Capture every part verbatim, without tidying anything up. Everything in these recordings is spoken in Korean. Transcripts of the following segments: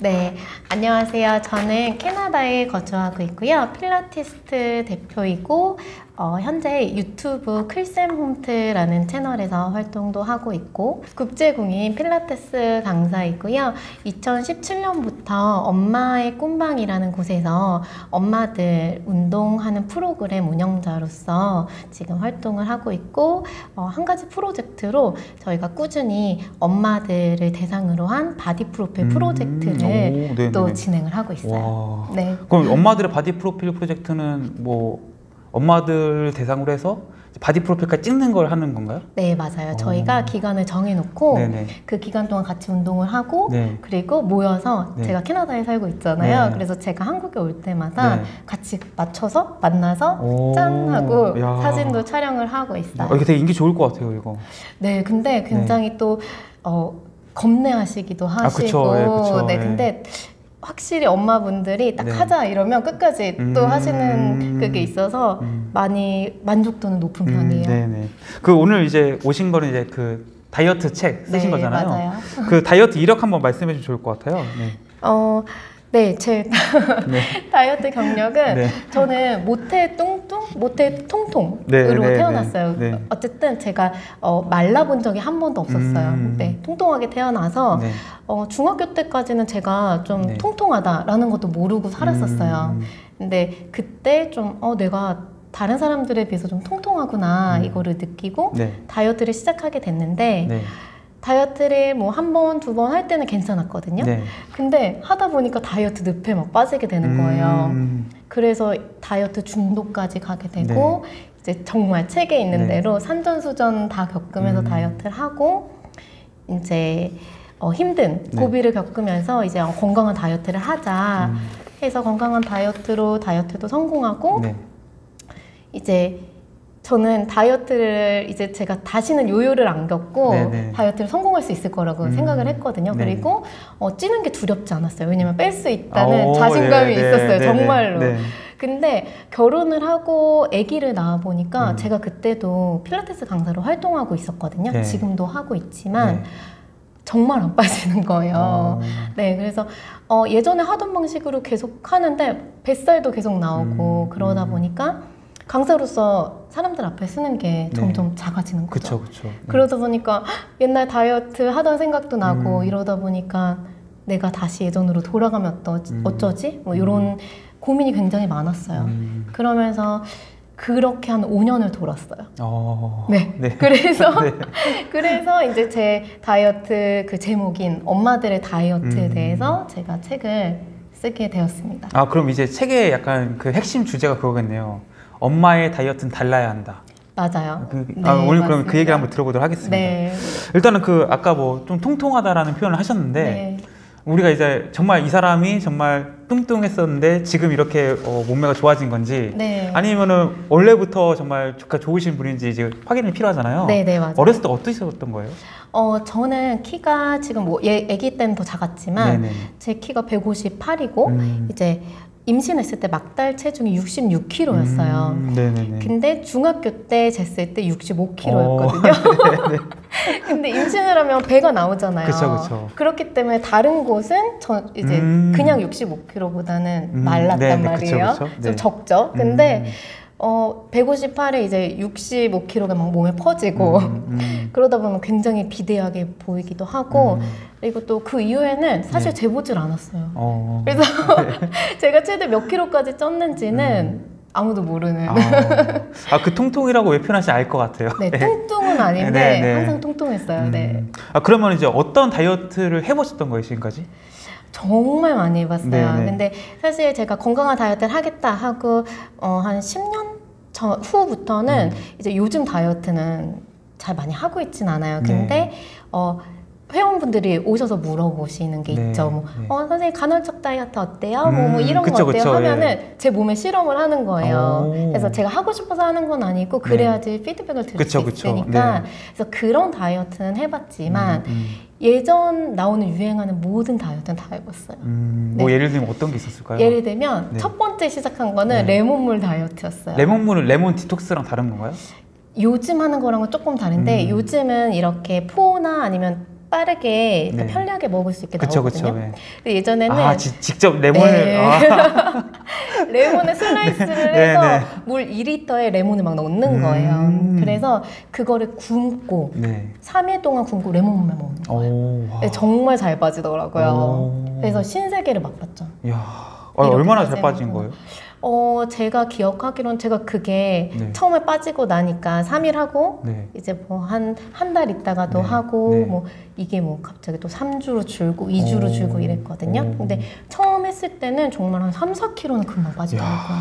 네, 안녕하세요. 저는 캐나다에 거주하고 있고요. 필라테스 대표이고 어, 현재 유튜브 클샘 홈트라는 채널에서 활동도 하고 있고 국제공인 필라테스 강사이고요. 이천십칠 년부터 엄마의 꿈방이라는 곳에서 엄마들 운동하는 프로그램 운영자로서 지금 활동을 하고 있고 어, 한 가지 프로젝트로 저희가 꾸준히 엄마들을 대상으로 한 바디 프로필 음, 프로젝트를 오, 또 진행을 하고 있어요. 네. 그럼 엄마들의 바디 프로필 프로젝트는 뭐 엄마들 대상으로 해서 바디 프로필까지 찍는 걸 하는 건가요? 네, 맞아요. 저희가 오. 기간을 정해놓고 네네. 그 기간 동안 같이 운동을 하고 네. 그리고 모여서 네. 제가 캐나다에 살고 있잖아요. 네. 그래서 제가 한국에 올 때마다 네. 같이 맞춰서 만나서 짠 하고 야. 사진도 촬영을 하고 있어요. 어, 이게 되게 인기 좋을 것 같아요, 이거. 네, 근데 굉장히 네. 또 어, 겁내하시기도 하시고 아, 그쵸. 네, 그쵸. 네, 근데 확실히 엄마분들이 딱 네. 하자 이러면 끝까지 음, 또 하시는 그게 있어서 음. 많이 만족도는 높은 음, 편이에요. 네네. 그 오늘 이제 오신 거는 이제 그 다이어트 책 쓰신 네, 거잖아요. 맞아요. 그 다이어트 이력 한번 말씀해 주시면 좋을 것 같아요. 네. 어, 네, 제 네. 다이어트 경력은 네. 저는 모태 뚱뚱, 모태 통통으로 네, 네, 태어났어요. 네, 네. 어쨌든 제가 어, 말라본 적이 한 번도 없었어요. 음. 네, 통통하게 태어나서 네. 어, 중학교 때까지는 제가 좀 네. 통통하다라는 것도 모르고 살았었어요. 음. 근데 그때 좀 어, 내가 다른 사람들에 비해서 좀 통통하구나 음. 이거를 느끼고 네. 다이어트를 시작하게 됐는데 네. 다이어트를 뭐 한 번, 두 번 할 때는 괜찮았거든요. 네. 근데 하다 보니까 다이어트 늪에 막 빠지게 되는 거예요. 음. 그래서 다이어트 중독까지 가게 되고 네. 이제 정말 책에 있는 네. 대로 산전수전 다 겪으면서 음. 다이어트를 하고 이제 어, 힘든 네. 고비를 겪으면서 이제 건강한 다이어트를 하자 음. 해서 건강한 다이어트로 다이어트도 성공하고 네. 이제 저는 다이어트를 이제 제가 다시는 요요를 안 겪고 네네. 다이어트를 성공할 수 있을 거라고 음. 생각을 했거든요. 네. 그리고 어, 찌는 게 두렵지 않았어요. 왜냐면 뺄 수 있다는 오, 자신감이 네네. 있었어요. 네네. 정말로. 네. 근데 결혼을 하고 아기를 낳아 보니까 음. 제가 그때도 필라테스 강사로 활동하고 있었거든요. 네. 지금도 하고 있지만 네. 정말 안 빠지는 거예요. 오. 네, 그래서 어, 예전에 하던 방식으로 계속 하는데 뱃살도 계속 나오고 음. 그러다 보니까 강사로서 사람들 앞에 쓰는 게 점점 네. 작아지는 거죠. 그쵸, 그쵸. 네. 그러다 보니까 옛날 다이어트 하던 생각도 나고 음. 이러다 보니까 내가 다시 예전으로 돌아가면 어떠지, 음. 어쩌지? 뭐 이런 음. 고민이 굉장히 많았어요. 음. 그러면서 그렇게 한 오 년을 돌았어요. 어... 네. 네. 그래서 네. 그래서 이제 제 다이어트 그 제목인 엄마들의 다이어트에 음. 대해서 제가 책을 쓰게 되었습니다. 아, 그럼 이제 책의 약간 그 핵심 주제가 그거겠네요. 엄마의 다이어트는 달라야 한다. 맞아요. 그, 네, 아, 오늘 그럼 그 얘기 한번 들어보도록 하겠습니다. 네. 일단은 그 아까 뭐 좀 통통하다라는 표현을 하셨는데 네. 우리가 이제 정말 이 사람이 정말 뚱뚱했었는데 지금 이렇게 어, 몸매가 좋아진 건지 네. 아니면은 원래부터 정말 좋으신 분인지 이제 확인이 필요하잖아요. 네, 네, 맞아요. 어렸을 때 어떠셨던 거예요? 어, 저는 키가 지금 뭐 얘, 아기 때는 더 작았지만 네네. 제 키가 백오십팔이고 음. 이제 임신했을 때 막달 체중이 육십육 킬로그램였어요. 음, 네네네. 근데 중학교 때 쟀을 때 육십오 킬로그램였거든요. 근데 임신을 하면 배가 나오잖아요. 그쵸, 그쵸. 그렇기 때문에 다른 곳은 저 이제 음. 그냥 육십오 킬로그램보다는 음, 말랐단 네네, 말이에요. 그쵸, 그쵸. 좀 네. 적죠. 근데 음. 어, 백오십팔에 이제 육십오 킬로그램 막 몸에 퍼지고 음, 음. 그러다 보면 굉장히 비대하게 보이기도 하고 음. 그리고 또 그 이후에는 사실 네. 재보질 않았어요. 어. 그래서 네. 제가 최대 몇 킬로까지 쪘는지는 음. 아무도 모르는. 아, 아, 그 통통이라고 왜 표현하는지 알 것 같아요. 네, 통통은 아닌데 네, 네. 항상 통통했어요. 음. 네. 아, 그러면 이제 어떤 다이어트를 해보셨던 거예요, 지금까지? 정말 많이 해봤어요. 네네. 근데 사실 제가 건강한 다이어트를 하겠다 하고 어, 한 십 년 전, 후부터는 음. 이제 요즘 다이어트는 잘 많이 하고 있진 않아요. 근데 네. 어, 회원분들이 오셔서 물어보시는 게 네, 있죠. 뭐, 네. 어, 선생님 간헐적 다이어트 어때요? 음, 뭐, 뭐 이런 그쵸, 거 어때요? 그쵸, 하면은 예. 제 몸에 실험을 하는 거예요. 오. 그래서 제가 하고 싶어서 하는 건 아니고 그래야지 네. 피드백을 들을 그쵸, 수 있으니까 네. 그래서 그런 다이어트는 해봤지만 음, 음. 예전 나오는 유행하는 모든 다이어트는 다 해봤어요. 음, 뭐 네. 예를 들면 어떤 게 있었을까요? 예를 들면 네. 첫 번째 시작한 거는 네. 레몬물 다이어트였어요. 레몬물은 레몬 디톡스랑 다른 건가요? 요즘 하는 거랑은 조금 다른데 음. 요즘은 이렇게 포나 아니면 빠르게 네. 편리하게 먹을 수 있게 그쵸, 나오거든요. 그쵸, 네. 근데 예전에는 아, 지, 직접 레몬을 네. 아. 레몬을 슬라이스를 네, 해서 네. 물 이 리터에 레몬을 막 넣는 음. 거예요. 그래서 그거를 굶고 네. 삼 일 동안 굶고 레몬물만 먹는 거예요. 오, 네, 정말 잘 빠지더라고요. 오. 그래서 신세계를 맛봤죠. 이야, 아, 얼마나 잘 빠지는 빠진 거. 거예요? 어, 제가 기억하기로는 제가 그게 네. 처음에 빠지고 나니까 삼 일 하고 네. 이제 뭐 한 한 달 있다가도 네. 하고 네. 뭐 이게 뭐 갑자기 또 삼 주로 줄고 이 주로 오. 줄고 이랬거든요. 오. 근데 처음 했을 때는 정말 한 삼, 사 킬로그램는 금방 빠지더라고요.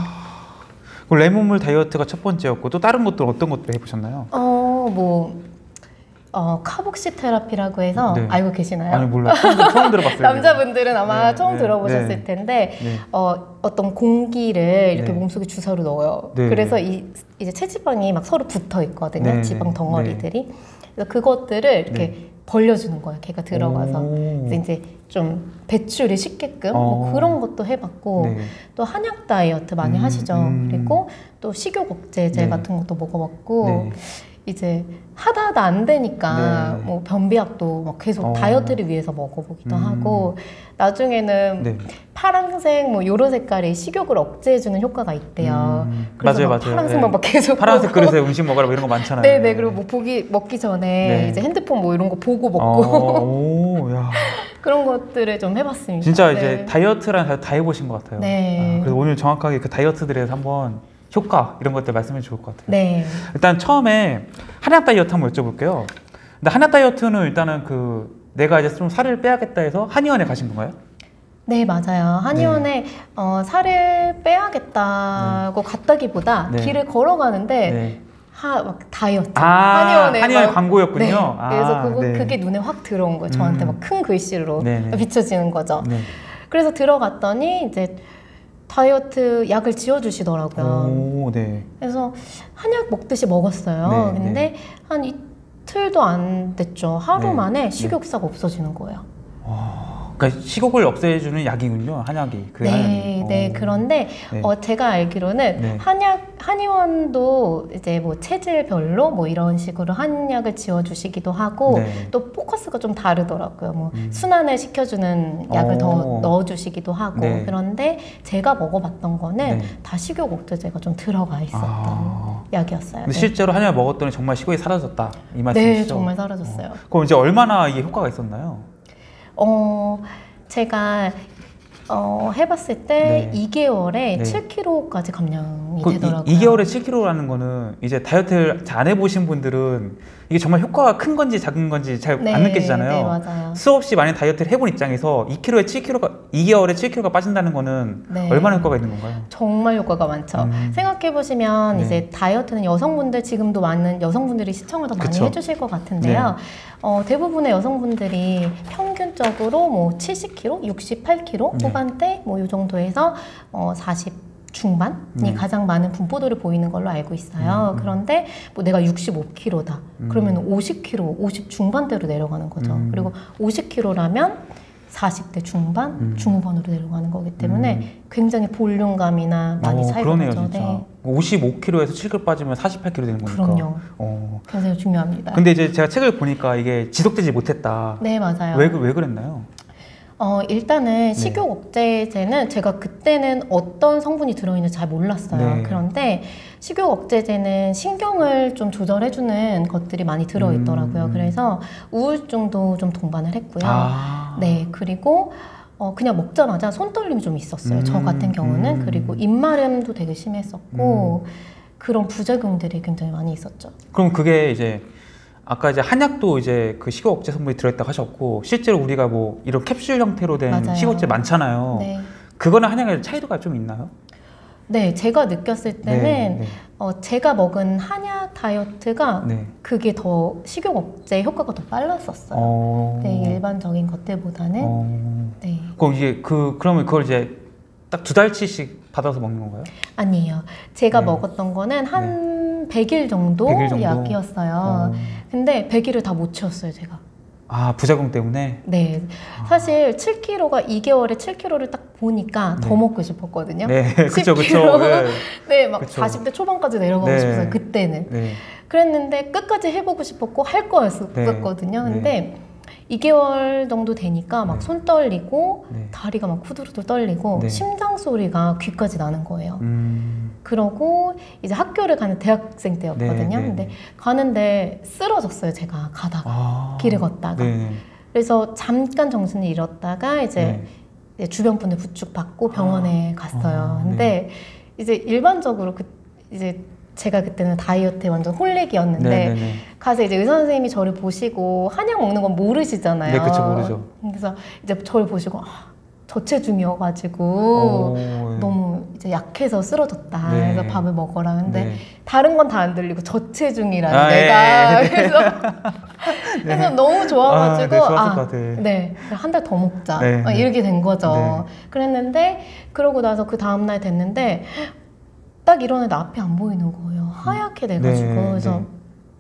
그 레몬물 다이어트가 첫 번째였고 또 다른 것들 어떤 것들 해보셨나요? 어, 뭐 어, 카복시 테라피라고 해서 네. 알고 계시나요? 아니 몰라 처음, 들- 처음 들어봤어요. 남자분들은 아마 네, 처음 네, 들어보셨을 네. 텐데 네. 어, 어떤 공기를 이렇게 네. 몸속에 주사로 넣어요. 네. 그래서 이 이제 체지방이 막 서로 붙어 있거든요. 네, 지방 네. 덩어리들이. 그래서 그것들을 이렇게 네. 벌려주는 거예요. 걔가 들어가서. 오. 그래서 이제 좀 배출이 쉽게끔 어. 뭐 그런 것도 해봤고 네. 또 한약 다이어트 많이 음, 하시죠. 음. 그리고 또 식욕 억제제 네. 같은 것도 먹어봤고 네. 이제 하다 하다 안 되니까 네. 뭐 변비약도 막 계속 어. 다이어트를 위해서 먹어보기도 음. 하고 나중에는 네. 파란색 뭐 요런 색깔의 식욕을 억제해주는 효과가 있대요. 음. 그래서 맞아요, 막 맞아요. 파란색만 네. 막 계속 파란색 보고. 그릇에 음식 먹으라 뭐 이런 거 많잖아요. 네네. 그리고 뭐 보기 먹기 전에 네. 이제 핸드폰 뭐 이런 거 보고 먹고 어, 오, 야. 그런 것들을 좀 해봤습니다. 진짜 네. 이제 다이어트란 다, 다 해보신 것 같아요. 네. 아, 그래서 오늘 정확하게 그 다이어트들에 대해서 한번 효과 이런 것들 말씀해 주실 것 같아요. 네. 일단 처음에 한약 다이어트 한번 여쭤볼게요. 근데 한약 다이어트는 일단은 그 내가 이제 좀 살을 빼야겠다 해서 한의원에 가신 건가요? 네, 맞아요. 한의원에 어, 살을 빼야겠다고 갔다기보다 네. 길을 걸어가는데 네. 하, 막 다이어트. 아, 한의원에 한의원 막- 광고였군요. 네. 아, 그래서 그거, 네. 그게 눈에 확 들어온 거예요. 저한테 음. 막 큰 글씨로 네네. 비춰지는 거죠. 네. 그래서 들어갔더니 이제 다이어트 약을 지어주시더라고요. 오, 네. 그래서 한약 먹듯이 먹었어요. 네, 근데 네. 한 이틀도 안 됐죠. 하루 네, 만에 네. 식욕사가 없어지는 거예요. 그러니까 식욕을 없애주는 약이군요, 한약이. 그 네, 한약이. 네. 오. 그런데 네. 어, 제가 알기로는 네. 한약 한의원도 이제 뭐 체질별로 뭐 이런 식으로 한약을 지어주시기도 하고 네. 또 포커스가 좀 다르더라고요. 뭐 음. 순환을 시켜주는 약을 더 오. 넣어주시기도 하고 네. 그런데 제가 먹어봤던 거는 네. 다 식욕 억제제가 좀 들어가 있었던 아. 약이었어요. 근데 네. 실제로 한약 먹었더니 정말 식욕이 사라졌다 이 네, 말씀이시죠? 정말 사라졌어요. 어. 그럼 이제 얼마나 이게 효과가 있었나요? 어, 제가 어, 해봤을 때 네. 이 개월에 네. 칠 킬로그램까지 감량이 그 되더라고요. 이 개월에 칠 킬로그램라는 거는 이제 다이어트를 잘 안 해보신 분들은 이게 정말 효과가 큰 건지 작은 건지 잘 안 네, 느껴지잖아요. 네, 맞아요. 수없이 많이 다이어트를 해본 입장에서 이 킬로그램에 칠 킬로그램가 이 개월에 칠 킬로그램가 빠진다는 거는 네. 얼마나 효과가 있는 건가요? 정말 효과가 많죠. 음. 생각해보시면 네. 이제 다이어트는 여성분들 지금도 많은 여성분들이 시청을 더 많이 그쵸. 해주실 것 같은데요. 어, 대부분의 여성분들이 평균적으로 뭐 칠십 킬로그램, 육십팔 킬로그램 네. 후반대 뭐 이 정도에서 어, 사십 중반이 네. 가장 많은 분포도를 보이는 걸로 알고 있어요. 음, 음. 그런데 뭐 내가 육십오 킬로그램다. 음. 그러면 오십 킬로그램, 오십 중반대로 내려가는 거죠. 음. 그리고 오십 킬로그램라면 사십 대 중반, 음. 중후반으로 내려가는 거기 때문에 음. 굉장히 볼륨감이나 많이 어, 차이가 그러네요, 나죠. 진짜. 네. 오십오 킬로그램에서 칠 킬로그램 빠지면 사십팔 킬로그램 되는 거니까. 그럼요. 어. 굉장히 중요합니다. 근데 이제 제가 책을 보니까 이게 지속되지 못했다. 네, 맞아요. 왜, 그- 왜 그랬나요? 어, 일단은 식욕 억제제는 제가 그때는 어떤 성분이 들어있는지 잘 몰랐어요. 네. 그런데 식욕 억제제는 신경을 좀 조절해주는 것들이 많이 들어있더라고요. 음. 그래서 우울증도 좀 동반을 했고요. 아. 네, 그리고 어, 그냥 먹자마자 손떨림이 좀 있었어요. 음, 저 같은 경우는. 음. 그리고 입마름도 되게 심했었고 그런 부작용들이 굉장히 많이 있었죠. 그럼 그게 이제 아까 이제 한약도 이제 그 식욕 억제 성분이 들어있다고 하셨고 실제로 우리가 뭐 이런 캡슐 형태로 된 맞아요. 식욕 억제 많잖아요. 네. 그거는 한약의 차이가 좀 있나요? 네, 제가 느꼈을 때는 네, 네. 어, 제가 먹은 한약 다이어트가 네. 그게 더 식욕 억제 효과가 더 빨랐었어요. 어. 네, 일반적인 것들보다는. 어. 네. 그럼 이게 그 그러면 그걸 이제 딱 두 달치씩 받아서 먹는 건가요? 아니에요. 제가 네. 먹었던 거는 한 백 일 정도, 백 일 정도? 약이었어요. 어. 근데 백 일을 다 못 채웠어요, 제가. 아 부작용 때문에? 네. 사실 칠 킬로그램가 이 개월에 칠 킬로그램를 딱 보니까 네. 더 먹고 싶었거든요. 네, 그쵸, 십 그쵸. 킬로그램. 네. 네, 막 그쵸. 사십 대 초반까지 내려가고 네. 싶었어요, 그때는. 네. 그랬는데 끝까지 해보고 싶었고 할 거였거든요. 네. 근데 이 개월 정도 되니까 막 네. 손 떨리고 네. 다리가 막 후들후들 떨리고 네. 심장 소리가 귀까지 나는 거예요. 음. 그러고 이제 학교를 가는 대학생 때였거든요. 네, 네, 근데 네. 가는데 쓰러졌어요. 제가 가다가 아. 길을 걷다가. 네. 그래서 잠깐 정신을 잃었다가 이제 네. 이제 주변 분들 부축 받고 병원에 아. 갔어요. 아, 근데 네. 이제 일반적으로 그 이제 제가 그때는 다이어트에 완전 홀릭이었는데 네, 네, 네. 가서 이제 의사 선생님이 저를 보시고 한약 먹는 건 모르시잖아요. 네, 그쵸, 모르죠. 그래서 이제 저를 보시고 아, 저체중이어가지고 오, 네. 너무 이제 약해서 쓰러졌다. 네. 그래서 밥을 먹어라. 근데 네. 다른 건 다 안 들리고 저체중이라는 아, 내가 예, 예. 그래서 그래서 너무 좋아가지고 아, 네, 좋았을 아, 것 같아요. 네, 한 달 더 먹자. 네, 아, 네. 이렇게 된 거죠. 네. 그랬는데 그러고 나서 그 다음 날 됐는데 딱 일어나는데 앞이 안 보이는 거예요. 하얗게 돼가지고 네, 그래서 네.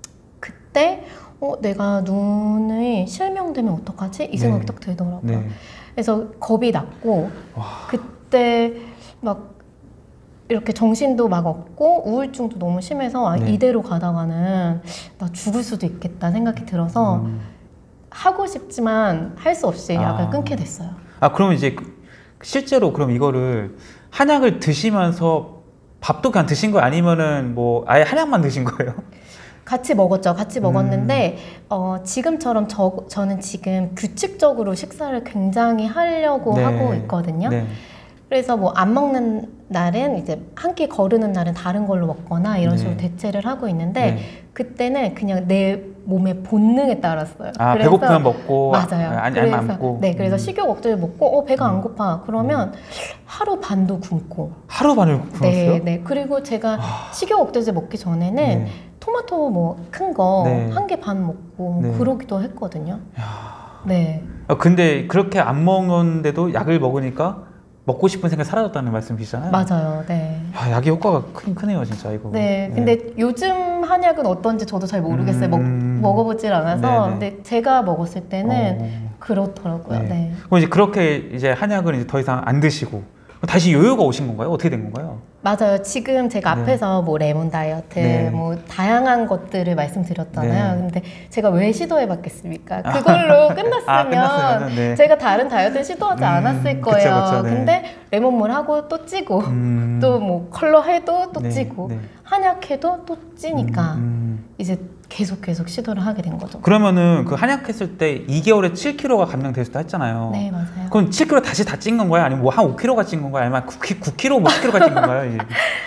그때 어, 내가 눈이 실명되면 어떡하지? 이 생각이 네. 딱 들더라고요. 네. 그래서 겁이 났고 와. 그때 막 이렇게 정신도 막 없고 우울증도 너무 심해서 아, 네. 이대로 가다가는 나 죽을 수도 있겠다 생각이 들어서 음. 하고 싶지만 할 수 없이 약을 아. 끊게 됐어요. 아, 그러면 이제 그- 실제로 그럼 이거를 한약을 드시면서 밥도 그냥 드신 거예요? 아니면은 뭐 아예 한약만 드신 거예요? 같이 먹었죠. 같이 먹었는데 음. 어, 지금처럼 저, 저는 지금 규칙적으로 식사를 굉장히 하려고 네. 하고 있거든요. 네. 그래서 뭐 안 먹는 날은 이제 한 끼 거르는 날은 다른 걸로 먹거나 이런 네. 식으로 대체를 하고 있는데 네. 그때는 그냥 내 몸의 본능에 따랐어요. 아, 그래서- 배고프면 먹고 맞아요. 아니 아니면 안 그래서- 먹고. 네, 그래서 음. 식욕 억제를 먹고 어 배가 안 음. 고파 그러면 하루 반도 굶고. 하루 반을 굶었어요? 네, 네. 그리고 제가 아. 식욕 억제제 먹기 전에는 네. 토마토 뭐 큰 거 네. 한 개 반 먹고 네. 그러기도 했거든요. 야. 네. 아, 근데 그렇게 안 먹는데도 약을 먹으니까 먹고 싶은 생각이 사라졌다는 말씀이시잖아요. 맞아요. 네. 아, 약의 효과가 크긴 크네요, 진짜 이거. 네, 근데 요즘 한약은 어떤지 저도 잘 모르겠어요. 음. 먹, 먹어보질 않아서. 네네. 근데 제가 먹었을 때는 어. 그렇더라고요. 네. 네. 그럼 이제 그렇게 이제 한약을 이제 더 이상 안 드시고 다시 요요가 오신 건가요? 어떻게 된 건가요? 맞아요. 지금 제가 네. 앞에서 뭐 레몬 다이어트, 네. 뭐 다양한 것들을 말씀드렸잖아요. 네. 근데 제가 왜 시도해봤겠습니까? 그걸로 끝났으면 아, 끝났으면은, 네. 제가 다른 다이어트 시도하지 음, 않았을 그쵸, 거예요. 그쵸, 네. 근데 레몬물 하고 또 찌고 음. 또 뭐 컬러 해도 또 네, 찌고 네. 한약 해도 또 찌니까 음, 음. 이제 계속 계속 시도를 하게 된 거죠. 그러면은 그 한약 했을 때 이 개월에 칠 킬로그램가 감량됐다 했잖아요. 네, 맞아요. 그럼 칠 킬로그램 다시 다 찐 건가요? 아니면 뭐 한 오 킬로그램가 찐 건가요? 아니면 구 킬로그램, 뭐 십 킬로그램가 찐 건가요? 이게?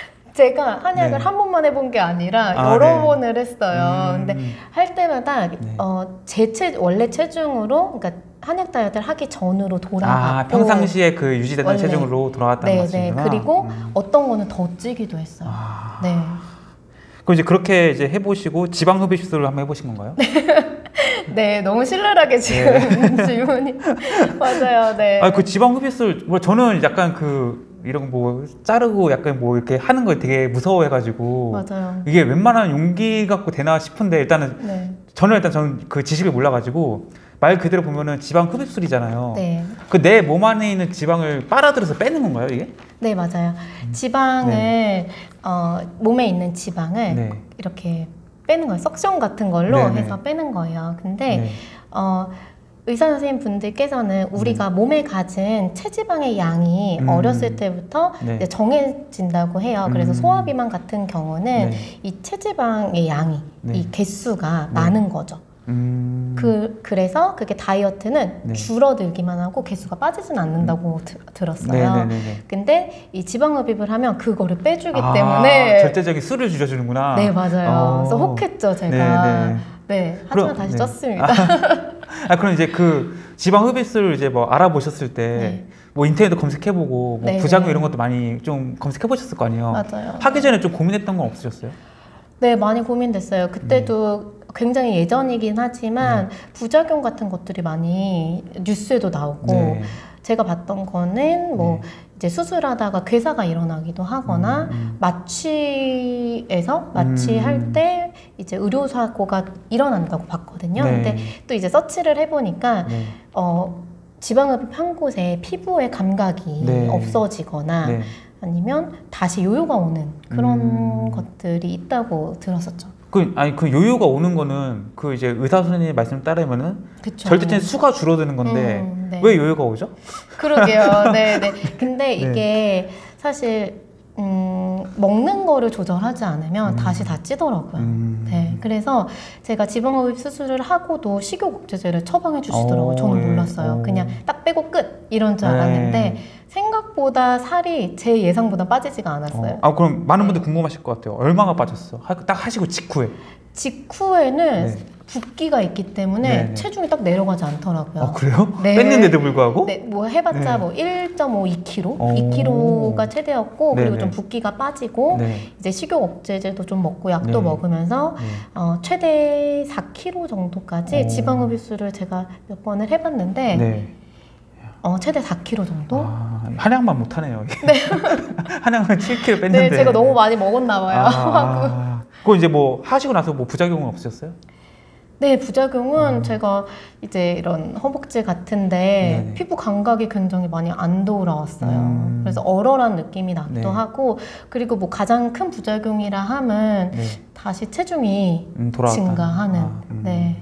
제가 한약을 네. 한 번만 해본 게 아니라 아, 여러 네. 번을 했어요. 음. 근데 할 때마다 네. 어, 제 체, 원래 체중으로, 그러니까 한약 다이어트를 하기 전으로 돌아갔고, 아, 평상시에 그 유지되던 원래. 체중으로 돌아갔다는 네, 말씀이구나. 네. 그리고 음. 어떤 거는 더 찌기도 했어요. 아. 네. 그럼 이제 그렇게 이제 해보시고 지방 흡입술을 한번 해보신 건가요? 네, 너무 신랄하게 지금 질문이 맞아요. 네. 아, 그 지방 흡입술, 뭐 저는 약간 그 이런 뭐 자르고 약간 뭐 이렇게 하는 걸 되게 무서워해가지고 맞아요. 이게 웬만한 용기 갖고 되나 싶은데 일단은 네. 저는 일단 저는 그 지식을 몰라가지고 말 그대로 보면은 지방 흡입술이잖아요. 네. 그 내 몸 안에 있는 지방을 빨아들여서 빼는 건가요, 이게? 네, 맞아요. 지방을 네. 어, 몸에 있는 지방을 네. 이렇게 빼는 거예요. 석션 같은 걸로 네, 네. 해서 빼는 거예요. 근데 네. 어, 의사 선생님 분들께서는 우리가 몸에 가진 체지방의 양이 음. 어렸을 때부터 네. 이제 정해진다고 해요. 그래서 음. 소화비만 같은 경우는 네. 이 체지방의 양이 네. 이 개수가 네. 많은 거죠. 음. 그, 그래서 그게 다이어트는 네. 줄어들기만 하고 개수가 빠지진 않는다고 드, 들었어요. 네네네. 근데 이 지방흡입을 하면 그거를 빼주기 아, 때문에 절대적인 술을 줄여주는구나. 네, 맞아요. 어. 그래서 혹했죠, 제가. 네네. 네, 하지만 그럼- 다시 네. 쪘습니다. 아, 그럼 이제 그 지방 흡입술을 이제 뭐 알아보셨을 때 뭐 네. 인터넷도 검색해보고 뭐 네, 부작용 네. 이런 것도 많이 좀 검색해보셨을 거 아니에요? 맞아요. 하기 전에 좀 고민했던 건 없으셨어요? 네, 많이 고민됐어요. 그때도 음. 굉장히 예전이긴 하지만 네. 부작용 같은 것들이 많이 뉴스에도 나오고 네. 제가 봤던 거는 뭐 네. 이제 수술하다가 괴사가 일어나기도 하거나 음, 음. 마취에서 마취할 음. 때 이제 의료 사고가 일어난다고 봤거든요. 네. 근데 또 이제 서치를 해보니까 네. 어, 지방흡입 한 곳에 피부의 감각이 네. 없어지거나 네. 아니면 다시 요요가 오는 그런 음. 것들이 있다고 들었었죠. 그 아니 그 요요가 오는 거는 그 이제 의사 선생님 말씀 따르면은 그쵸. 절대적인 수가 줄어드는 건데 음, 네. 왜 요요가 오죠? 그러게요. 네, 네. 근데 이게 네. 사실 음, 먹는 거를 조절하지 않으면 음. 다시 다 찌더라고요. 음. 네, 그래서 제가 지방흡입 수술을 하고도 식욕억제제를 처방해 주시더라고요. 저는 몰랐어요. 오. 그냥 딱 빼고 끝 이런 줄 알았는데 네. 생각보다 살이 제 예상보다 빠지지가 않았어요. 어. 아 그럼 많은 분들 네. 궁금하실 것 같아요. 얼마가 빠졌어? 딱 하시고 직후에? 직후에는 네. 붓기가 있기 때문에 네네. 체중이 딱 내려가지 않더라고요. 아 그래요? 네. 뺐는데도 불구하고? 네, 뭐 해봤자 네. 뭐 일 점 오, 이 킬로그램, 이 킬로그램가 최대였고 네네. 그리고 좀 붓기가 빠지고 네. 이제 식욕 억제제도 좀 먹고 약도 네. 먹으면서 네. 어, 최대 사 킬로그램 정도까지 지방흡입술을 제가 몇 번을 해봤는데 네. 어, 최대 사 킬로그램 정도? 아, 한약만 못하네요. 네. 한약만 칠 킬로그램 뺐는데. 네, 제가 너무 많이 먹었나 봐요. 아, 그거 이제 뭐 하시고 나서 뭐 부작용은 없으셨어요? 네, 부작용은 음. 제가 이제 이런 허벅지 같은데 네네. 피부 감각이 굉장히 많이 안 돌아왔어요. 음. 그래서 얼얼한 느낌이 나기도 네. 하고 그리고 뭐 가장 큰 부작용이라 함은 네. 다시 체중이 음, 증가하는. 아, 음. 네.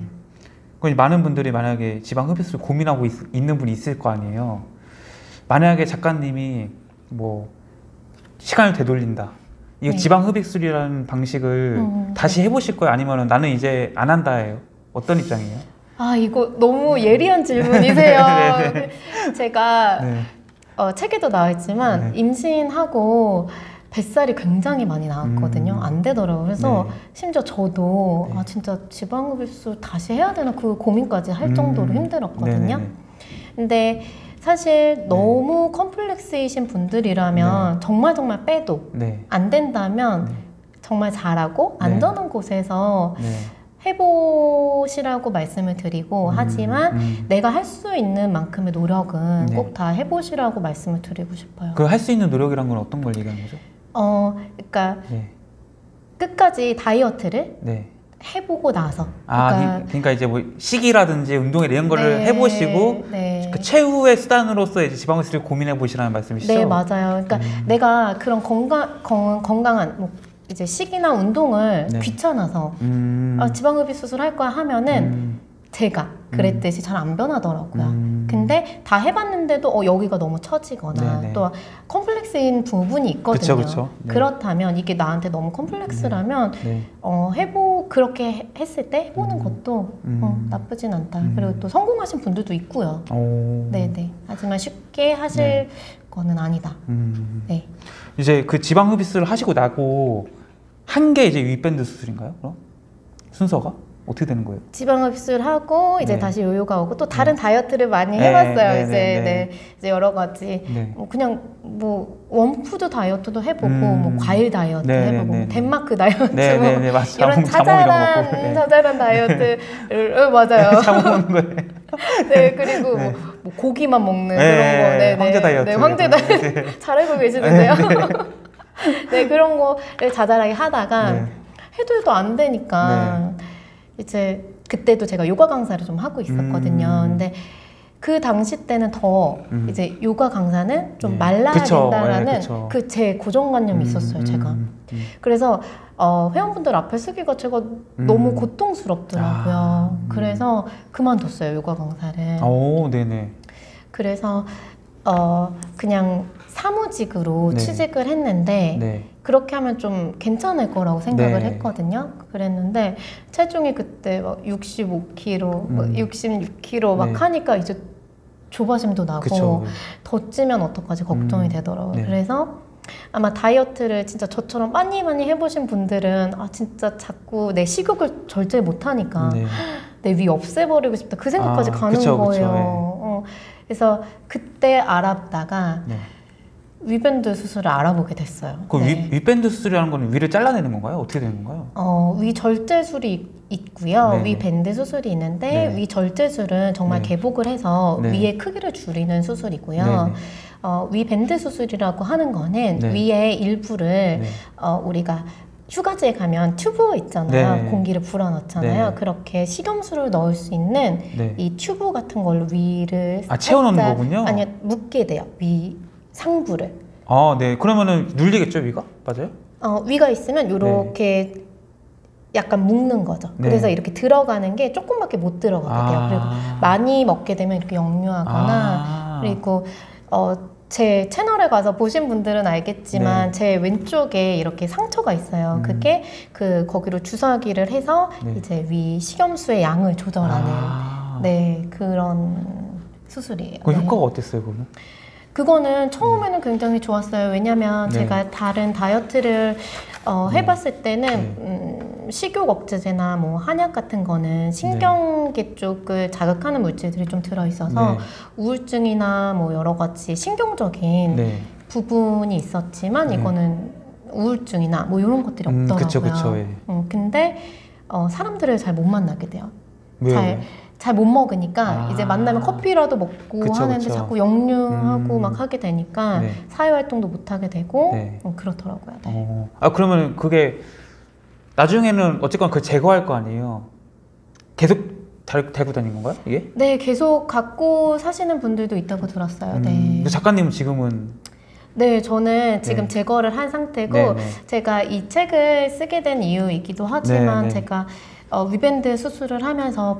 많은 분들이 만약에 지방흡입술 고민하고 있, 있는 분이 있을 거 아니에요. 만약에 작가님이 뭐 시간을 되돌린다. 이 네. 지방흡입술이라는 방식을 음. 다시 해보실 거예요? 아니면 나는 이제 안 한다예요? 어떤 입장이에요? 아 이거 너무 예리한 질문이세요. 네, 네. 제가 네. 어, 책에도 나와 있지만 네. 임신하고 뱃살이 굉장히 많이 나왔거든요. 음. 안 되더라고요. 그래서 네. 심지어 저도 네. 아 진짜 지방흡입술 다시 해야 되나 그 고민까지 할 정도로 음. 힘들었거든요. 네네네. 근데 사실 네. 너무 컴플렉스이신 분들이라면 네. 정말 정말 빼도 네. 안 된다면 네. 정말 잘하고 네. 안전한 곳에서 네. 해보시라고 말씀을 드리고 음, 하지만 음. 내가 할 수 있는 만큼의 노력은 네. 꼭 다 해보시라고 말씀을 드리고 싶어요. 그 할 수 있는 노력이란 건 어떤 걸 얘기하는 거죠? 어, 그러니까 네. 끝까지 다이어트를 네. 해보고 나서 아, 그러니까, 그러니까 이제 뭐 식이라든지 운동에 이런 거를 네, 해보시고 네. 그 최후의 수단으로서 이제 지방흡입술을 고민해 보시라는 말씀이시죠? 네, 맞아요. 그러니까 음. 내가 그런 건강 건, 건강한 뭐 이제 식이나 운동을 네. 귀찮아서 음. 아, 지방흡입 수술 할 거야 하면은 음. 제가 그랬듯이 음. 잘 안 변하더라고요. 음. 근데 다 해봤는데도 어, 여기가 너무 처지거나 네네. 또 컴플렉스인 부분이 있거든요. 그쵸, 그쵸. 네. 그렇다면 이게 나한테 너무 컴플렉스라면 네. 네. 어, 해보 그렇게 했을 때 해보는 음. 것도 음. 어, 나쁘진 않다. 음. 그리고 또 성공하신 분들도 있고요. 오. 네네. 하지만 쉽게 하실 네. 거는 아니다. 음. 네. 이제 그 지방흡입술을 하시고 나고 한 게 이제 윗밴드 수술인가요? 그럼 순서가? 어떻게 되는 거예요? 지방흡입술 하고 이제 네. 다시 요요가 오고 또 다른 네. 다이어트를 많이 해봤어요. 네, 이제 네, 네. 네. 이제 여러 가지 네. 뭐 그냥 뭐 원푸드 다이어트도 해보고 음. 뭐 과일 다이어트 네, 해보고 네, 네, 뭐 덴마크 다이어트 네, 뭐 네, 네, 맞아. 이런 자잘한 네. 자잘한 다이어트를 어, 맞아요. 잘 먹는 거예요. 네 그리고 네. 뭐, 뭐 고기만 먹는 네, 그런 거, 네, 황제 다이어트, 네, 황제 다이어트 네. 잘 알고 계시는데요. 네, 네. 네 그런 거를 자잘하게 하다가 네. 해도 해도 안 되니까 네. 이제 그때도 제가 요가 강사를 좀 하고 있었거든요. 음. 근데 그 당시 때는 더 음. 이제 요가 강사는 좀 네. 말라야 그쵸, 된다라는 네, 그 제 고정관념이 음, 있었어요, 제가. 음, 음. 그래서 어, 회원분들 앞에 쓰기가 제가 음. 너무 고통스럽더라고요. 아, 음. 그래서 그만뒀어요, 요가 강사를. 오, 네네. 그래서 어, 그냥 사무직으로 네. 취직을 했는데 네. 그렇게 하면 좀 괜찮을 거라고 생각을 네. 했거든요. 그랬는데 체중이 그때 막 육십오 킬로그램, 음. 뭐 육십육 킬로그램 막 네. 하니까 이제 조바심도 나고 그쵸. 더 찌면 어떡하지 걱정이 음. 되더라고요. 네. 그래서 아마 다이어트를 진짜 저처럼 많이 많이 해보신 분들은 아 진짜 자꾸 내 식욕을 절제 못하니까 네. 내 위 없애버리고 싶다 그 생각까지 아, 가는 그쵸, 거예요. 그쵸, 네. 어, 그래서 그때 알았다가 네. 위밴드 수술을 알아보게 됐어요. 그 네. 위, 위밴드 수술이라는 건 위를 잘라내는 건가요? 어떻게 되는 건가요? 어, 위 절제술이 있고요. 네네. 위 밴드 수술이 있는데 네. 위 절제술은 정말 네. 개복을 해서 네. 위의 크기를 줄이는 수술이고요. 어, 위 밴드 수술이라고 하는 거는 네. 위의 일부를 네. 어, 우리가 휴가지에 가면 튜브 있잖아요. 네. 공기를 불어넣잖아요. 네. 그렇게 식염수를 넣을 수 있는 네. 이 튜브 같은 걸로 위를 아, 채워놓는 거군요? 아니요, 묶게 돼요. 위 상부를. 아, 네. 그러면은 눌리겠죠, 위가? 맞아요? 어, 위가 있으면 이렇게 네. 약간 묶는 거죠. 네. 그래서 이렇게 들어가는 게 조금밖에 못 들어가게 돼요. 아. 그리고 많이 먹게 되면 이렇게 역류하거나 아. 그리고 어, 제 채널에 가서 보신 분들은 알겠지만 네. 제 왼쪽에 이렇게 상처가 있어요. 음. 그게 그 거기로 주사기를 해서 네. 이제 위 식염수의 양을 조절하는 아. 네 그런 수술이에요. 그 네. 효과가 어땠어요, 그러면? 그거는 처음에는 네. 굉장히 좋았어요. 왜냐면 네. 제가 다른 다이어트를 어, 해봤을 때는 네. 음, 식욕 억제제나 뭐 한약 같은 거는 신경계 네. 쪽을 자극하는 물질들이 좀 들어있어서 네. 우울증이나 뭐 여러 가지 신경적인 네. 부분이 있었지만 네. 이거는 우울증이나 뭐 이런 것들이 음, 없더라고요. 그쵸, 그쵸, 예. 음, 근데 어, 사람들을 잘 못 만나게 돼요. 왜요? 잘 잘 못 먹으니까 아 이제 만나면 커피라도 먹고 그쵸, 하는데 그쵸. 자꾸 역류하고 음 막 하게 되니까 네. 사회활동도 못 하게 되고 네. 어, 그렇더라고요. 네. 어. 아 그러면 그게 나중에는 어쨌건 그 제거할 거 아니에요? 계속 달, 달고 다닌 건가요? 이게? 네, 계속 갖고 사시는 분들도 있다고 들었어요. 음, 네. 작가님은 지금은? 네, 저는 지금 네. 제거를 한 상태고 네, 네. 제가 이 책을 쓰게 된 이유이기도 하지만 네, 네. 제가 어, 위밴드 수술을 하면서